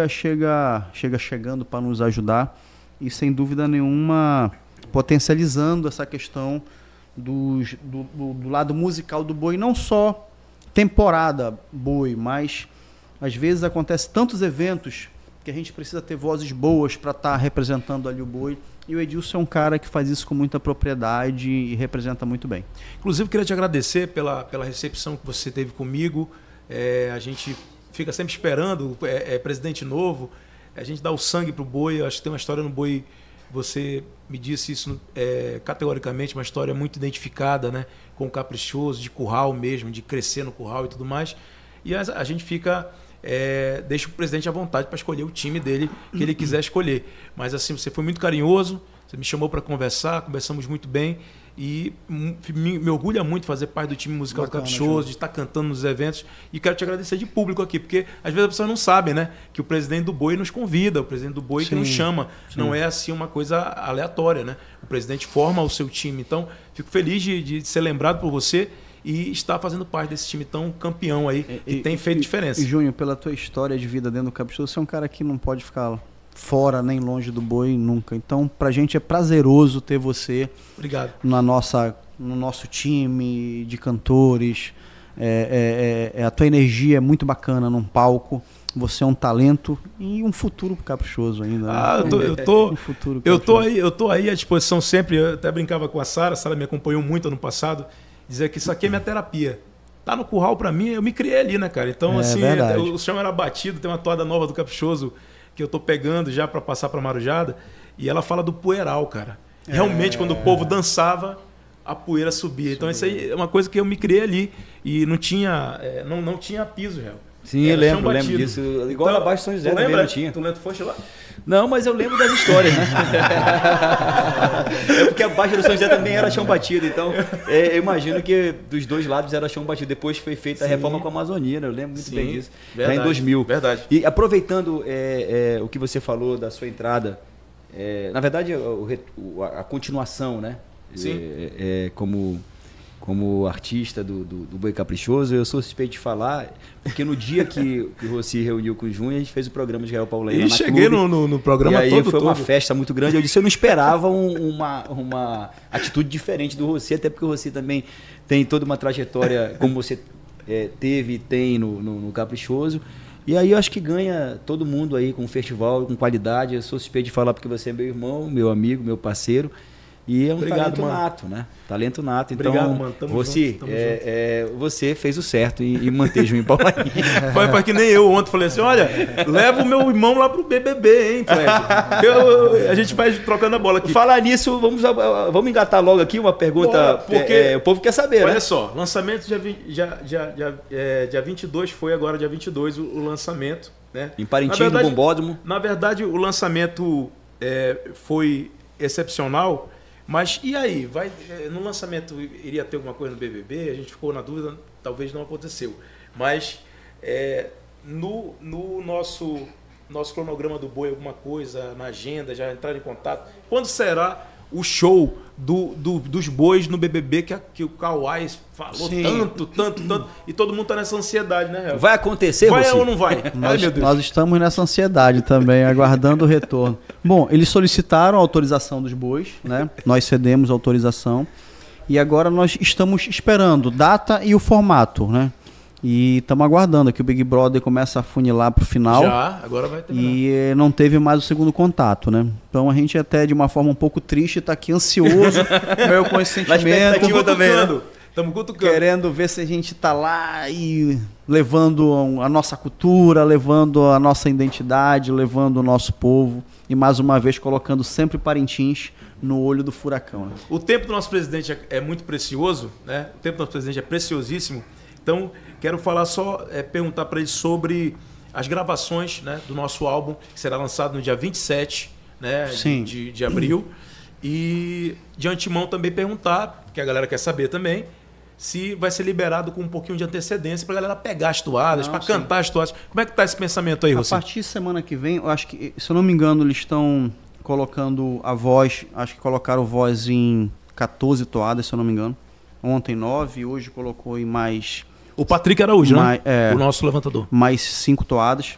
chegando para nos ajudar e sem dúvida nenhuma potencializando essa questão do lado musical do Boi, não só temporada Boi, mas às vezes acontece tantos eventos que a gente precisa ter vozes boas para estar representando ali o Boi, e o Edilson é um cara que faz isso com muita propriedade e representa muito bem. Inclusive, queria te agradecer pela recepção que você teve comigo. A gente fica sempre esperando, presidente novo, a gente dá o sangue para o Boi. Eu acho que tem uma história no Boi, você me disse isso categoricamente, uma história muito identificada, né, com o Caprichoso, de curral mesmo, de crescer no curral e tudo mais. E a gente deixa o presidente à vontade para escolher o time dele que ele quiser escolher. Mas assim, você foi muito carinhoso, você me chamou para conversar, conversamos muito bem e me orgulha muito fazer parte do time musical do Caprichoso, de estar cantando nos eventos, e quero te agradecer de público aqui, porque às vezes as pessoas não sabem, né, que o presidente do Boi nos convida, o presidente do Boi que nos chama, não é assim uma coisa aleatória, né? O presidente forma o seu time, então fico feliz de ser lembrado por você e estar fazendo parte desse time tão campeão aí, que tem feito diferença. E Júnior, pela tua história de vida dentro do Caprichoso, você é um cara que não pode ficar fora nem longe do Boi nunca. Então, pra gente é prazeroso ter você. Obrigado. No nosso time de cantores. A tua energia é muito bacana num palco. Você é um talento e um futuro Caprichoso ainda. Né? Eu tô aí à disposição sempre. Eu até brincava com a Sara me acompanhou muito ano passado, dizer que isso aqui é minha terapia. Tá no curral pra mim, eu me criei ali, né, cara? Então, assim, o chão era batido, tem uma toada nova do Caprichoso que eu tô pegando já para passar para Marujada, e ela fala do poeiral, cara. Realmente, quando o povo dançava, a poeira subia. Então, isso aí é uma coisa que eu me criei ali, e não tinha piso, real. Sim, eu lembro disso. Igual então, abaixo de São José também não tinha. Tu foste lá? Não, mas eu lembro das histórias, né? Porque abaixo do São José também era chão batido, então eu imagino que dos dois lados era chão batido. Depois foi feita a reforma com a Amazônia, eu lembro muito bem disso. Verdade, já em 2000. Verdade. E aproveitando o que você falou da sua entrada, na verdade a continuação, né? Sim. Como como artista do Boi Caprichoso. Eu sou suspeito de falar, porque no dia que o Rossi reuniu com o Júnior, a gente fez o programa de Israel Paulaína na cheguei no programa e aí todo. Foi uma festa muito grande. Eu disse, eu não esperava uma atitude diferente do Rossi, até porque o Rossi também tem toda uma trajetória, como você teve e tem no Caprichoso. E aí eu acho que ganha todo mundo aí com o festival, com qualidade. Eu sou suspeito de falar porque você é meu irmão, meu amigo, meu parceiro. E é um talento nato, né? Talento nato. Então, obrigado, mano. Você, junto. Você fez o certo em manter Juninho Paulaína. Foi para que nem eu ontem falei assim, olha, leva o meu irmão lá pro BBB, hein, Fred? A gente vai trocando a bola aqui. Falar nisso, vamos engatar logo aqui uma pergunta, porque o povo quer saber, olha né? só, lançamento dia 22, foi agora dia 22 o lançamento, né? Em Parintins, no Bombódromo. Na verdade, o lançamento foi excepcional. Mas e aí? No lançamento iria ter alguma coisa no BBB? A gente ficou na dúvida, talvez não aconteceu. Mas no nosso cronograma do Boi, alguma coisa na agenda, já entraram em contato. Quando será o show dos bois no BBB que o Kawai falou tanto, e todo mundo está nessa ansiedade, né, Real? Vai acontecer, vai você? ou não vai? Nós estamos nessa ansiedade também, aguardando o retorno. Bom, eles solicitaram a autorização dos bois, né? Nós cedemos a autorização e agora nós estamos esperando data e o formato, né? E estamos aguardando que o Big Brother comece a funilar para o final. Já, agora vai terminar. E não teve mais o segundo contato, né? Então a gente até de uma forma um pouco triste está aqui ansioso, meio com esse sentimento. Estamos cutucando. Querendo ver se a gente está lá e levando a nossa cultura, levando a nossa identidade, levando o nosso povo e mais uma vez colocando sempre Parintins no olho do furacão. Né? O tempo do nosso presidente é muito precioso, né? O tempo do nosso presidente é preciosíssimo. Então, quero falar perguntar para ele sobre as gravações, né, do nosso álbum, que será lançado no dia 27, né, de abril. E de antemão também perguntar, que a galera quer saber também, se vai ser liberado com um pouquinho de antecedência para a galera pegar as toadas, para cantar as toadas. Como é que está esse pensamento aí, Rossi? A partir de semana que vem, eu acho que, se eu não me engano, eles estão colocando a voz, acho que colocaram voz em 14 toadas, se eu não me engano. Ontem 9, hoje colocou em mais... O Patrick Araújo, né? O nosso levantador. Mais 5 toadas.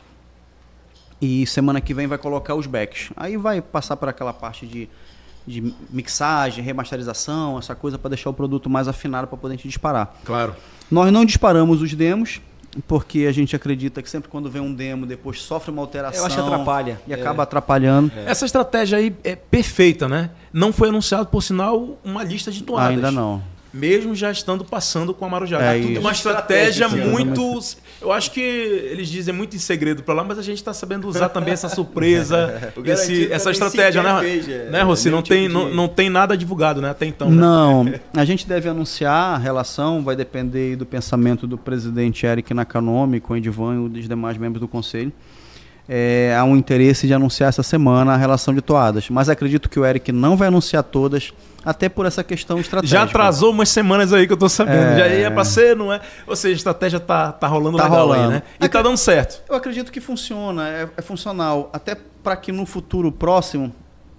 E semana que vem vai colocar os backs. Aí vai passar por aquela parte de mixagem, remasterização, essa coisa para deixar o produto mais afinado para poder a gente disparar. Claro. Nós não disparamos os demos, porque a gente acredita que sempre quando vem um demo, depois sofre uma alteração. Eu acho que atrapalha. E acaba atrapalhando. Essa estratégia aí é perfeita, né? Não foi anunciado, por sinal, uma lista de toadas. Ainda não. Mesmo já estando passando com a Marujá. Tudo uma estratégia muito... Eu acho que eles dizem muito em segredo para lá, mas a gente está sabendo usar também essa surpresa, essa estratégia, né, Rossi? Não tem nada divulgado, né, até então. Não, a gente deve anunciar a relação, vai depender do pensamento do presidente Eric Nakanomi, com o Edivan e dos demais membros do conselho. Há um interesse de anunciar essa semana a relação de toadas, mas acredito que o Eric não vai anunciar todas, até por essa questão estratégica. Já atrasou umas semanas aí que eu tô sabendo. Já ia para ser, não é? Ou seja, a estratégia tá rolando legal aí, né? E tá dando certo. Eu acredito que funciona, é funcional. Até para que no futuro próximo,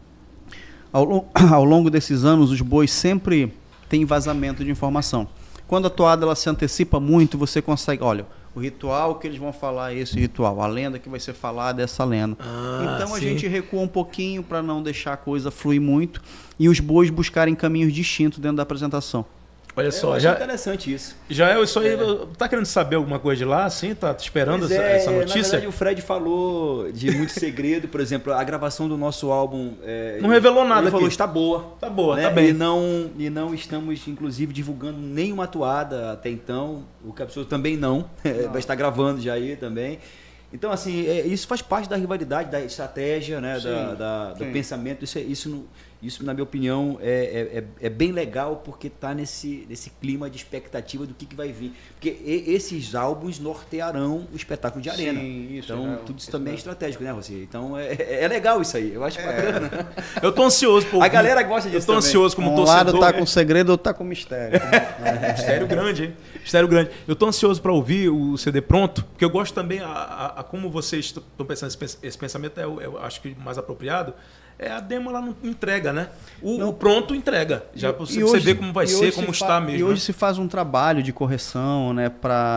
ao longo desses anos, os bois sempre têm vazamento de informação. Quando a toada ela se antecipa muito, você consegue... Olha, o ritual que eles vão falar é esse ritual, a lenda que vai ser falada é essa lenda. Então a gente recua um pouquinho para não deixar a coisa fluir muito e os bois buscarem caminhos distintos dentro da apresentação. Olha só, eu acho interessante isso. Já isso aí, tá querendo saber alguma coisa de lá, assim? Tá esperando essa notícia? Na verdade, o Fred falou de muito segredo, por exemplo, a gravação do nosso álbum... não revelou nada. Ele falou, aqui. está boa. Tá boa, né? Tá bem. E não estamos, inclusive, divulgando nenhuma atoada até então. O Caprichoso também não. Vai estar gravando já aí também. Então, assim, isso faz parte da rivalidade, da estratégia, né? Do pensamento. Isso, na minha opinião, é bem legal porque está nesse clima de expectativa do que vai vir. Porque esses álbuns nortearão o espetáculo de arena. Sim, isso, então, tudo isso também é estratégico, né, Rossi? Então, é legal isso aí. Eu acho bacana. Eu tô ansioso por... A galera gosta disso. Eu tô ansioso como torcedor. Um lado tá com segredo, outro tá com mistério. Mistério grande, hein? Mistério grande. Eu tô ansioso para ouvir o CD pronto, porque eu gosto também, como vocês estão pensando esse pensamento, eu acho que mais apropriado, a demo ela não entrega, né? O pronto entrega. Já pra você hoje, ver como vai ser, como está mesmo. E hoje se faz um trabalho de correção, né?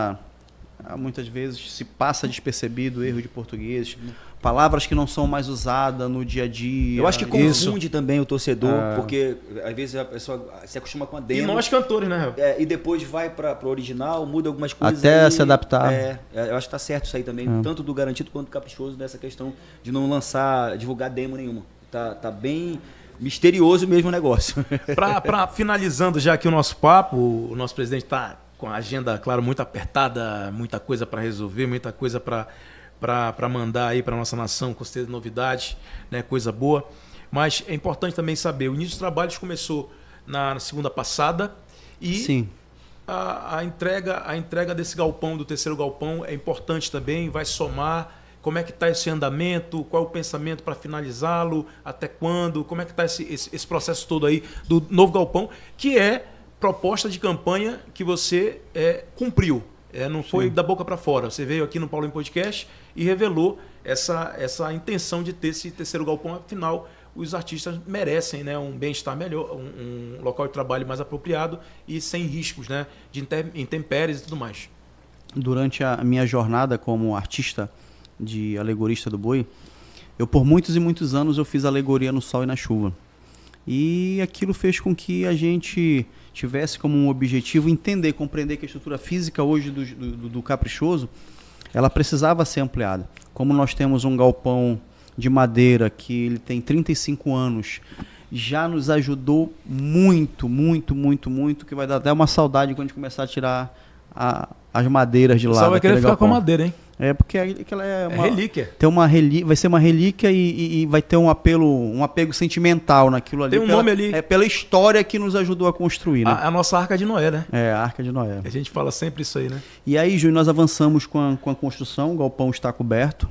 Muitas vezes se passa despercebido erro de português, palavras que não são mais usadas no dia a dia. Eu acho que confunde também o torcedor, porque às vezes a pessoa se acostuma com a demo. E nós cantores, né, Rael? E depois vai para o original, muda algumas coisas. Até se adaptar. Eu acho que tá certo isso aí também, tanto do Garantido quanto do Caprichoso, nessa questão de não divulgar demo nenhuma. Tá bem misterioso mesmo o negócio. Para finalizando já aqui o nosso papo, o nosso presidente está com a agenda, claro, muito apertada, muita coisa para resolver, muita coisa para mandar aí para nossa nação, com certeza novidades, né, coisa boa. Mas é importante também saber, o início dos trabalhos começou na segunda passada e Sim. A entrega desse galpão, do terceiro galpão, é importante também, vai somar. Como é que está esse andamento? Qual é o pensamento para finalizá-lo? Até quando? Como é que está esse processo todo aí do novo galpão, que é proposta de campanha que você cumpriu. Não foi da boca para fora. Você veio aqui no Paulo em Podcast e revelou essa intenção de ter esse terceiro galpão. Afinal, os artistas merecem, né, um bem-estar melhor, um local de trabalho mais apropriado e sem riscos, né, de intempéries e tudo mais. Durante a minha jornada como artista de alegorista do boi, eu por muitos e muitos anos eu fiz alegoria no sol e na chuva. E aquilo fez com que a gente tivesse como um objetivo entender, compreender que a estrutura física hoje do Caprichoso, ela precisava ser ampliada. Como nós temos um galpão de madeira que ele tem 35 anos, já nos ajudou muito, muito, muito, muito, que vai dar até uma saudade quando a gente começar a tirar as madeiras de lá. Só vai querer ficar com a madeira, hein? Porque aquela é uma relíquia. Tem vai ser uma relíquia e vai ter um apego sentimental naquilo ali. Tem um nome ali. Pela história que nos ajudou a construir, né? A nossa Arca de Noé, né? A Arca de Noé. A gente fala sempre isso aí, né? E aí, Júnior, nós avançamos com a construção, o galpão está coberto.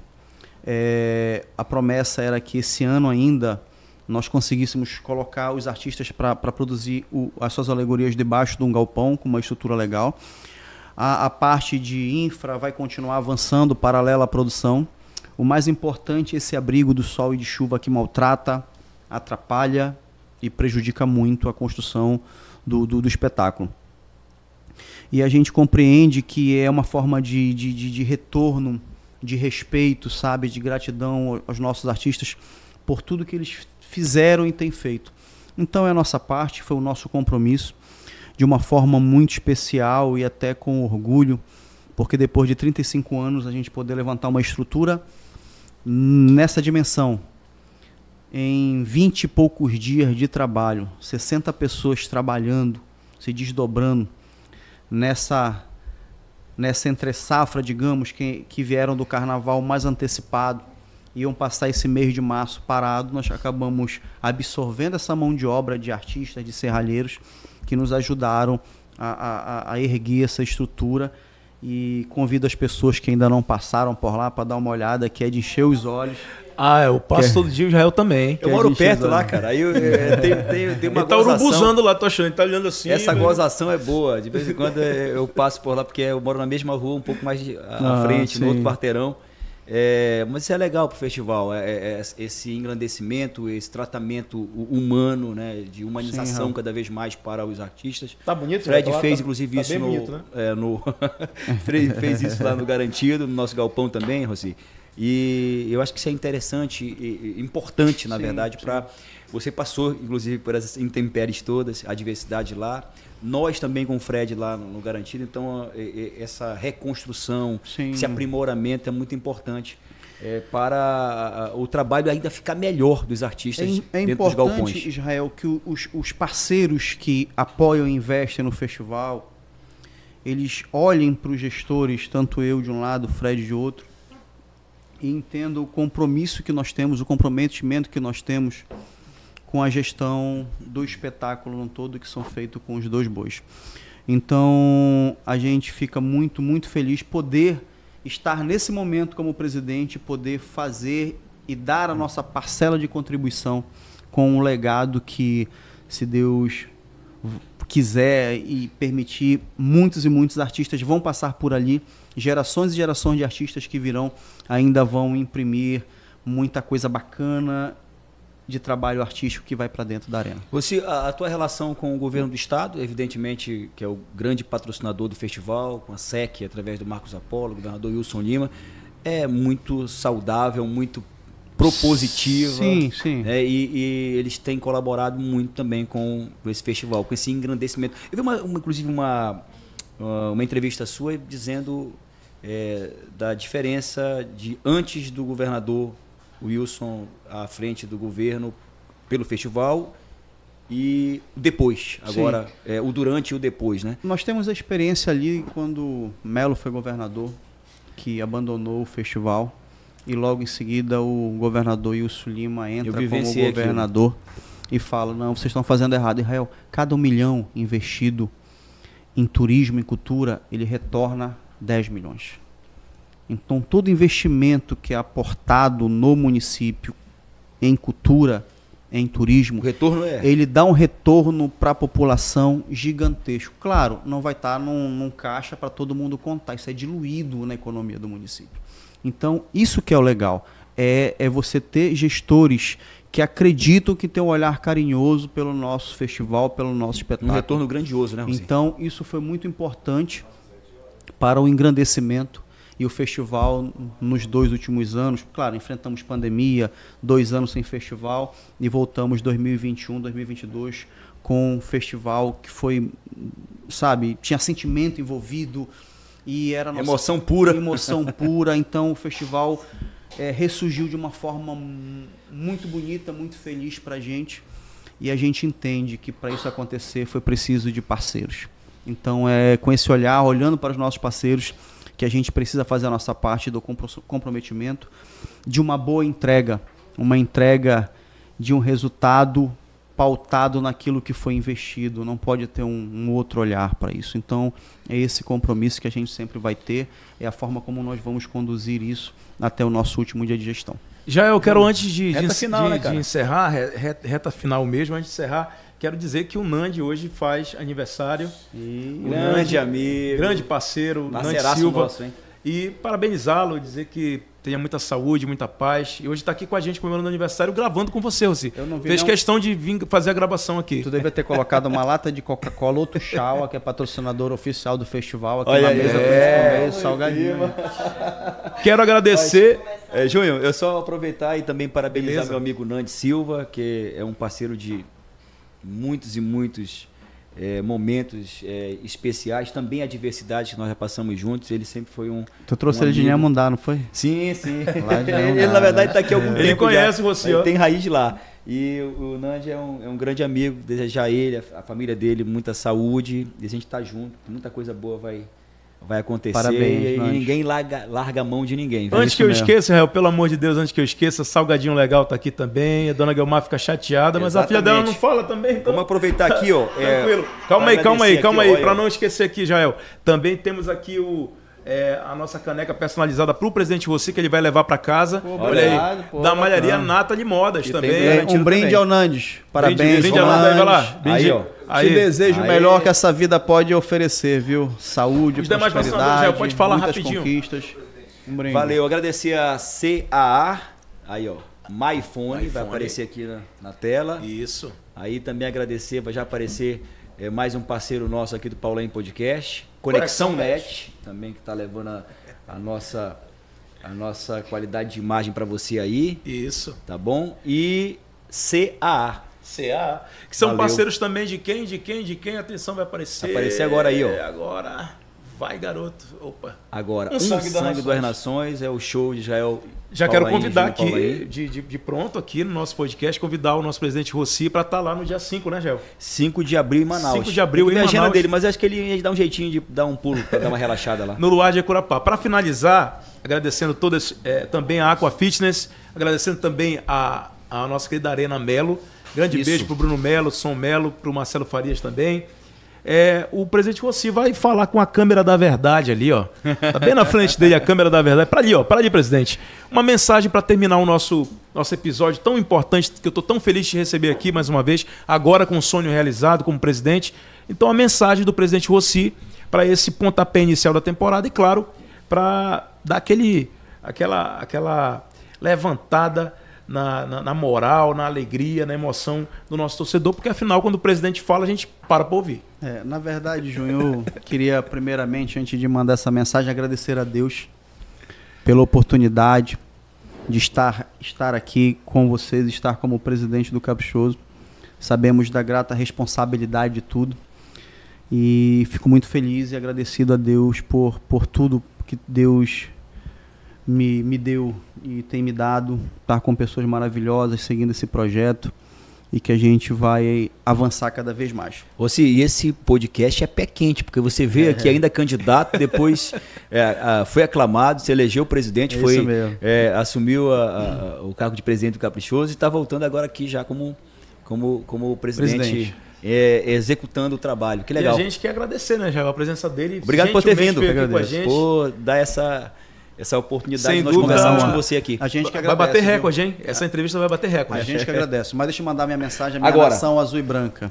A promessa era que esse ano ainda nós conseguíssemos colocar os artistas para produzir as suas alegorias debaixo de um galpão com uma estrutura legal. A parte de infra vai continuar avançando paralela à produção. O mais importante é esse abrigo do sol e de chuva que maltrata, atrapalha e prejudica muito a construção do espetáculo. E a gente compreende que é uma forma de retorno, de respeito, sabe, de gratidão aos nossos artistas por tudo que eles fizeram e têm feito. Então é a nossa parte, foi o nosso compromisso, de uma forma muito especial e até com orgulho, porque depois de 35 anos a gente poder levantar uma estrutura nessa dimensão, em 20 e poucos dias de trabalho, 60 pessoas trabalhando, se desdobrando nessa entre-safra, digamos, que vieram do carnaval mais antecipado, iam passar esse mês de março parado, nós acabamos absorvendo essa mão de obra de artistas, de serralheiros, que nos ajudaram a erguer essa estrutura, e convido as pessoas que ainda não passaram por lá para dar uma olhada, que é de encher os olhos. Eu passo todo dia, o Israel também, hein? Eu moro perto lá, cara. Aí tem uma ele tá urubuzando lá, tô achando, ele tá olhando assim. Essa gozação é boa. De vez em quando eu passo por lá, porque eu moro na mesma rua, um pouco mais à frente, no outro quarteirão. Mas isso é legal pro festival, esse engrandecimento, esse tratamento humano, né, de humanização cada vez mais para os artistas. Tá bonito, Fred fez inclusive isso bonito, né? Fred fez isso lá no Garantido, no nosso galpão também, Rossi. E eu acho que isso é interessante e importante, na verdade, para você passou inclusive por essas intempéries todas, a diversidade lá. Nós também com o Fred lá no Garantido, então essa reconstrução, esse aprimoramento é muito importante para o trabalho ainda ficar melhor dos artistas dentro dos galpões. É importante, Israel, que os parceiros que apoiam e investem no festival, eles olhem para os gestores, tanto eu de um lado, o Fred de outro, e entendam o compromisso que nós temos, o comprometimento que nós temos com a gestão do espetáculo no todo, que são feitos com os dois bois. Então, a gente fica muito, muito feliz poder estar nesse momento como presidente, poder fazer e dar a nossa parcela de contribuição com um legado que, se Deus quiser e permitir, muitos e muitos artistas vão passar por ali, gerações e gerações de artistas que virão ainda vão imprimir muita coisa bacana de trabalho artístico que vai para dentro da arena. Você, a tua relação com o governo do estado, evidentemente que é o grande patrocinador do festival, com a SEC, através do Marcos Apolo, o governador Wilson Lima, é muito saudável, muito propositiva. Sim, sim. Né? E eles têm colaborado muito também com esse festival, com esse engrandecimento. Eu vi inclusive uma entrevista sua dizendo da diferença de antes do governador Wilson à frente do governo pelo festival e depois, agora o durante e o depois, né? Nós temos a experiência ali quando Melo foi governador, que abandonou o festival, e logo em seguida o governador Wilson Lima entra como governador e fala, não, vocês estão fazendo errado, Israel. Cada R$1 milhão investido em turismo e cultura, ele retorna 10 milhões. Então, todo investimento que é aportado no município em cultura, em turismo, o retorno ele dá um retorno para a população gigantesco. Claro, não vai estar num caixa para todo mundo contar, isso é diluído na economia do município. Então, isso que é o legal, é você ter gestores que acreditam que tem um olhar carinhoso pelo nosso festival, pelo nosso espetáculo. Um retorno grandioso, né, Rosi? Então, isso foi muito importante para o engrandecimento. E o festival, nos 2 últimos anos, claro, enfrentamos pandemia, 2 anos sem festival, e voltamos 2021, 2022 com um festival que foi, sabe, tinha sentimento envolvido e era nossa emoção pura. Emoção pura. Então o festival ressurgiu de uma forma muito bonita, muito feliz para a gente. E a gente entende que para isso acontecer foi preciso de parceiros. Então com esse olhar, olhando para os nossos parceiros, que a gente precisa fazer a nossa parte do comprometimento de uma boa entrega, uma entrega de um resultado pautado naquilo que foi investido, não pode ter um outro olhar para isso. Então, é esse compromisso que a gente sempre vai ter, é a forma como nós vamos conduzir isso até o nosso último dia de gestão. Já eu quero, antes de encerrar, reta final mesmo, antes de encerrar, quero dizer que o Nandi hoje faz aniversário. Grande amigo. Grande parceiro, Nandi Silva. Nosso, hein? E parabenizá-lo, dizer que tenha muita saúde, muita paz. E hoje está aqui com a gente comemorando o aniversário, gravando com você, Rosi. Fez questão de vir fazer a gravação aqui. Tu devia ter colocado uma lata de Coca-Cola ou Tuxaua, que é patrocinador oficial do festival, aqui olha na mesa para comer salgadinho. Quero agradecer. Júnior, eu só aproveitar e também parabenizar meu amigo Nandi Silva, que é um parceiro de muitos e muitos momentos especiais, também a diversidade que nós já passamos juntos. Ele sempre foi Tu trouxe ele de Nhamundá, não foi? Sim. Ele na verdade está aqui há algum tempo. Ele conhece você, ó. Tem raiz de lá. E o Nandi é um grande amigo, desejar a ele, a família dele, muita saúde. E a gente está junto, muita coisa boa vai acontecer. Parabéns, e ninguém larga a mão de ninguém. Antes que eu esqueça, Israel, pelo amor de Deus, antes que eu esqueça, Salgadinho Legal tá aqui também. A dona Guilmar fica chateada, mas a filha dela não fala também. Então... Vamos aproveitar aqui, ó. Tranquilo. Calma aí, para não esquecer aqui, Israel. Também temos aqui a nossa caneca personalizada para o presidente Rossi, que ele vai levar para casa. Olha aí, da Malharia Nata de Modas também. Um brinde ao Nandes. Parabéns, brinde ao Nandes. Vai lá. Aí, ó. Te desejo o melhor que essa vida pode oferecer, viu? Saúde, prosperidade, pode falar muitas rapidinho. Conquistas. Um brinde. Valeu, agradecer a CAA. Aí, ó. MyPhone vai aparecer aqui na tela. Isso. Aí também agradecer, vai já aparecer mais um parceiro nosso aqui do Paulem Podcast. Conexão Net, também que está levando a nossa qualidade de imagem para você aí. Isso. Tá bom? E CAA. Que são parceiros também de quem? Atenção, vai aparecer. Aparecer agora aí, ó. Agora. Vai, garoto. Opa. Agora, Sangue das Nações é o show de Israel. Já quero convidar aqui, de pronto, aqui no nosso podcast, convidar o nosso presidente Rossi para estar lá no dia 5, né, Gel? 5 de abril em Manaus. 5 de abril em Manaus. agenda dele, mas acho que ele ia dar um jeitinho de dar um pulo, para dar uma relaxada lá. No Luar de Ecurapá. Para finalizar, agradecendo também a Aqua Fitness, agradecendo também a nossa querida Arena Melo. Grande beijo pro Bruno Melo, Som Melo, pro Marcelo Farias também. O presidente Rossi vai falar com a câmera da verdade ali, ó. Tá bem na frente dele a câmera da verdade. Para ali, presidente. Uma mensagem para terminar o nosso episódio tão importante, que eu tô tão feliz de te receber aqui mais uma vez, agora com o sonho realizado como presidente. Então, a mensagem do presidente Rossi para esse pontapé inicial da temporada e, claro, para dar aquela levantada na moral, na alegria, na emoção do nosso torcedor, porque afinal, quando o presidente fala, a gente para ouvir. Na verdade, Júnior, eu queria primeiramente, antes de mandar essa mensagem, agradecer a Deus pela oportunidade de estar aqui com vocês, estar como presidente do Caprichoso. Sabemos da grata responsabilidade de tudo e fico muito feliz e agradecido a Deus por tudo que Deus me deu e tem me dado, estar com pessoas maravilhosas seguindo esse projeto e que a gente vai avançar cada vez mais. Rossi, e esse podcast é pé quente, porque você veio aqui ainda candidato, depois foi aclamado, se elegeu presidente, assumiu o cargo de presidente do Caprichoso e está voltando agora aqui já como presidente. Executando o trabalho. Que legal. E a gente quer agradecer, né, Jael, a presença dele. Obrigado por ter vindo aqui com a gente. Por dar essa oportunidade Sem de nós dúvida, conversarmos com você aqui. A gente que agradece, vai bater recorde, hein? Essa entrevista vai bater recorde. A gente que agradece. Mas deixa eu mandar minha mensagem, a minha nação azul e branca.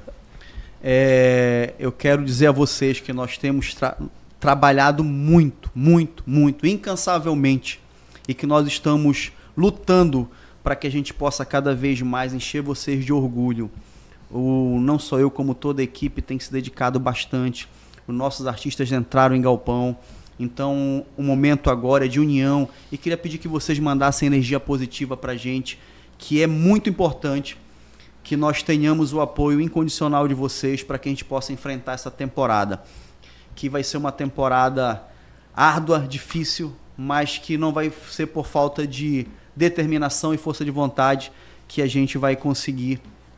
Eu quero dizer a vocês que nós temos trabalhado muito, incansavelmente, e que nós estamos lutando para que a gente possa cada vez mais encher vocês de orgulho. Não só eu, como toda a equipe tem se dedicado bastante. Os nossos artistas entraram em galpão. Então, o momento agora é de união. E queria pedir que vocês mandassem energia positiva para a gente, que é muito importante que nós tenhamos o apoio incondicional de vocês para que a gente possa enfrentar essa temporada. Que vai ser uma temporada árdua, difícil, mas que não vai ser por falta de determinação e força de vontade que a gente vai conseguir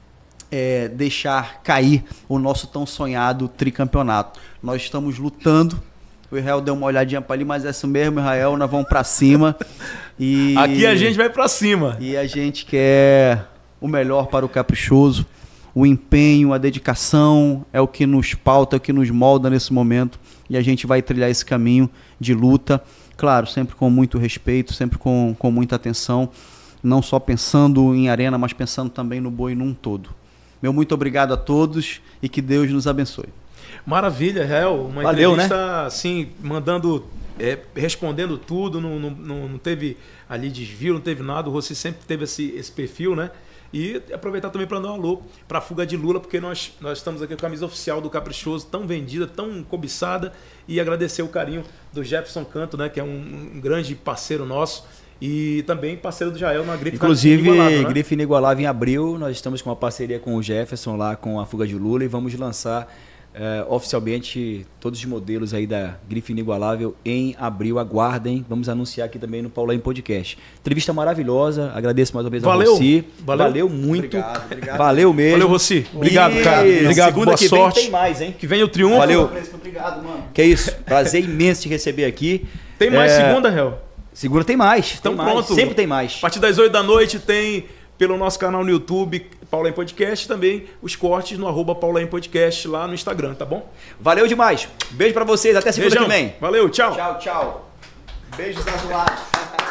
deixar cair o nosso tão sonhado tricampeonato. Nós estamos lutando. O Israel deu uma olhadinha para ali, mas é isso mesmo, Israel, nós vamos para cima. Aqui a gente vai para cima. E a gente quer o melhor para o Caprichoso. O empenho, a dedicação é o que nos pauta, é o que nos molda nesse momento. E a gente vai trilhar esse caminho de luta. Claro, sempre com muito respeito, sempre com muita atenção. Não só pensando em arena, mas pensando também no boi num todo. Meu muito obrigado a todos e que Deus nos abençoe. Maravilha, Israel. Uma entrevista assim, respondendo tudo, não teve ali desvio, não teve nada. O Rossi sempre teve esse perfil, né? E aproveitar também para dar um alô para a Fuga de Lula, porque nós estamos aqui com a camisa oficial do Caprichoso, tão vendida, tão cobiçada, e agradecer o carinho do Jefferson Canto, né? Que é um grande parceiro nosso. E também parceiro do Jael na Grife Inigualável, né? Grife Inigualável em abril, nós estamos com uma parceria com o Jefferson lá, com a Fuga de Lula, e vamos lançar oficialmente todos os modelos aí da Grife Inigualável em abril. Aguardem, vamos anunciar aqui também no Paula Podcast. Entrevista maravilhosa, agradeço mais uma vez ao Rossi. Valeu muito. Obrigado. Valeu mesmo. Valeu, Rossi. Obrigado, cara. Obrigado, segunda boa que sorte. Vem, tem mais, hein? Que vem o triunfo. Valeu. Obrigado, mano. Que isso, prazer imenso te receber aqui. Tem mais segunda, Réu? Segunda tem mais. Então tem mais. Pronto. Sempre tem mais. A partir das 8 da noite tem pelo nosso canal no YouTube, Paula em Podcast, também os cortes no @Paula em Podcast lá no Instagram, tá bom? Valeu demais. Beijo pra vocês. Até segunda que vem. Valeu, tchau. Tchau. Beijos azulados.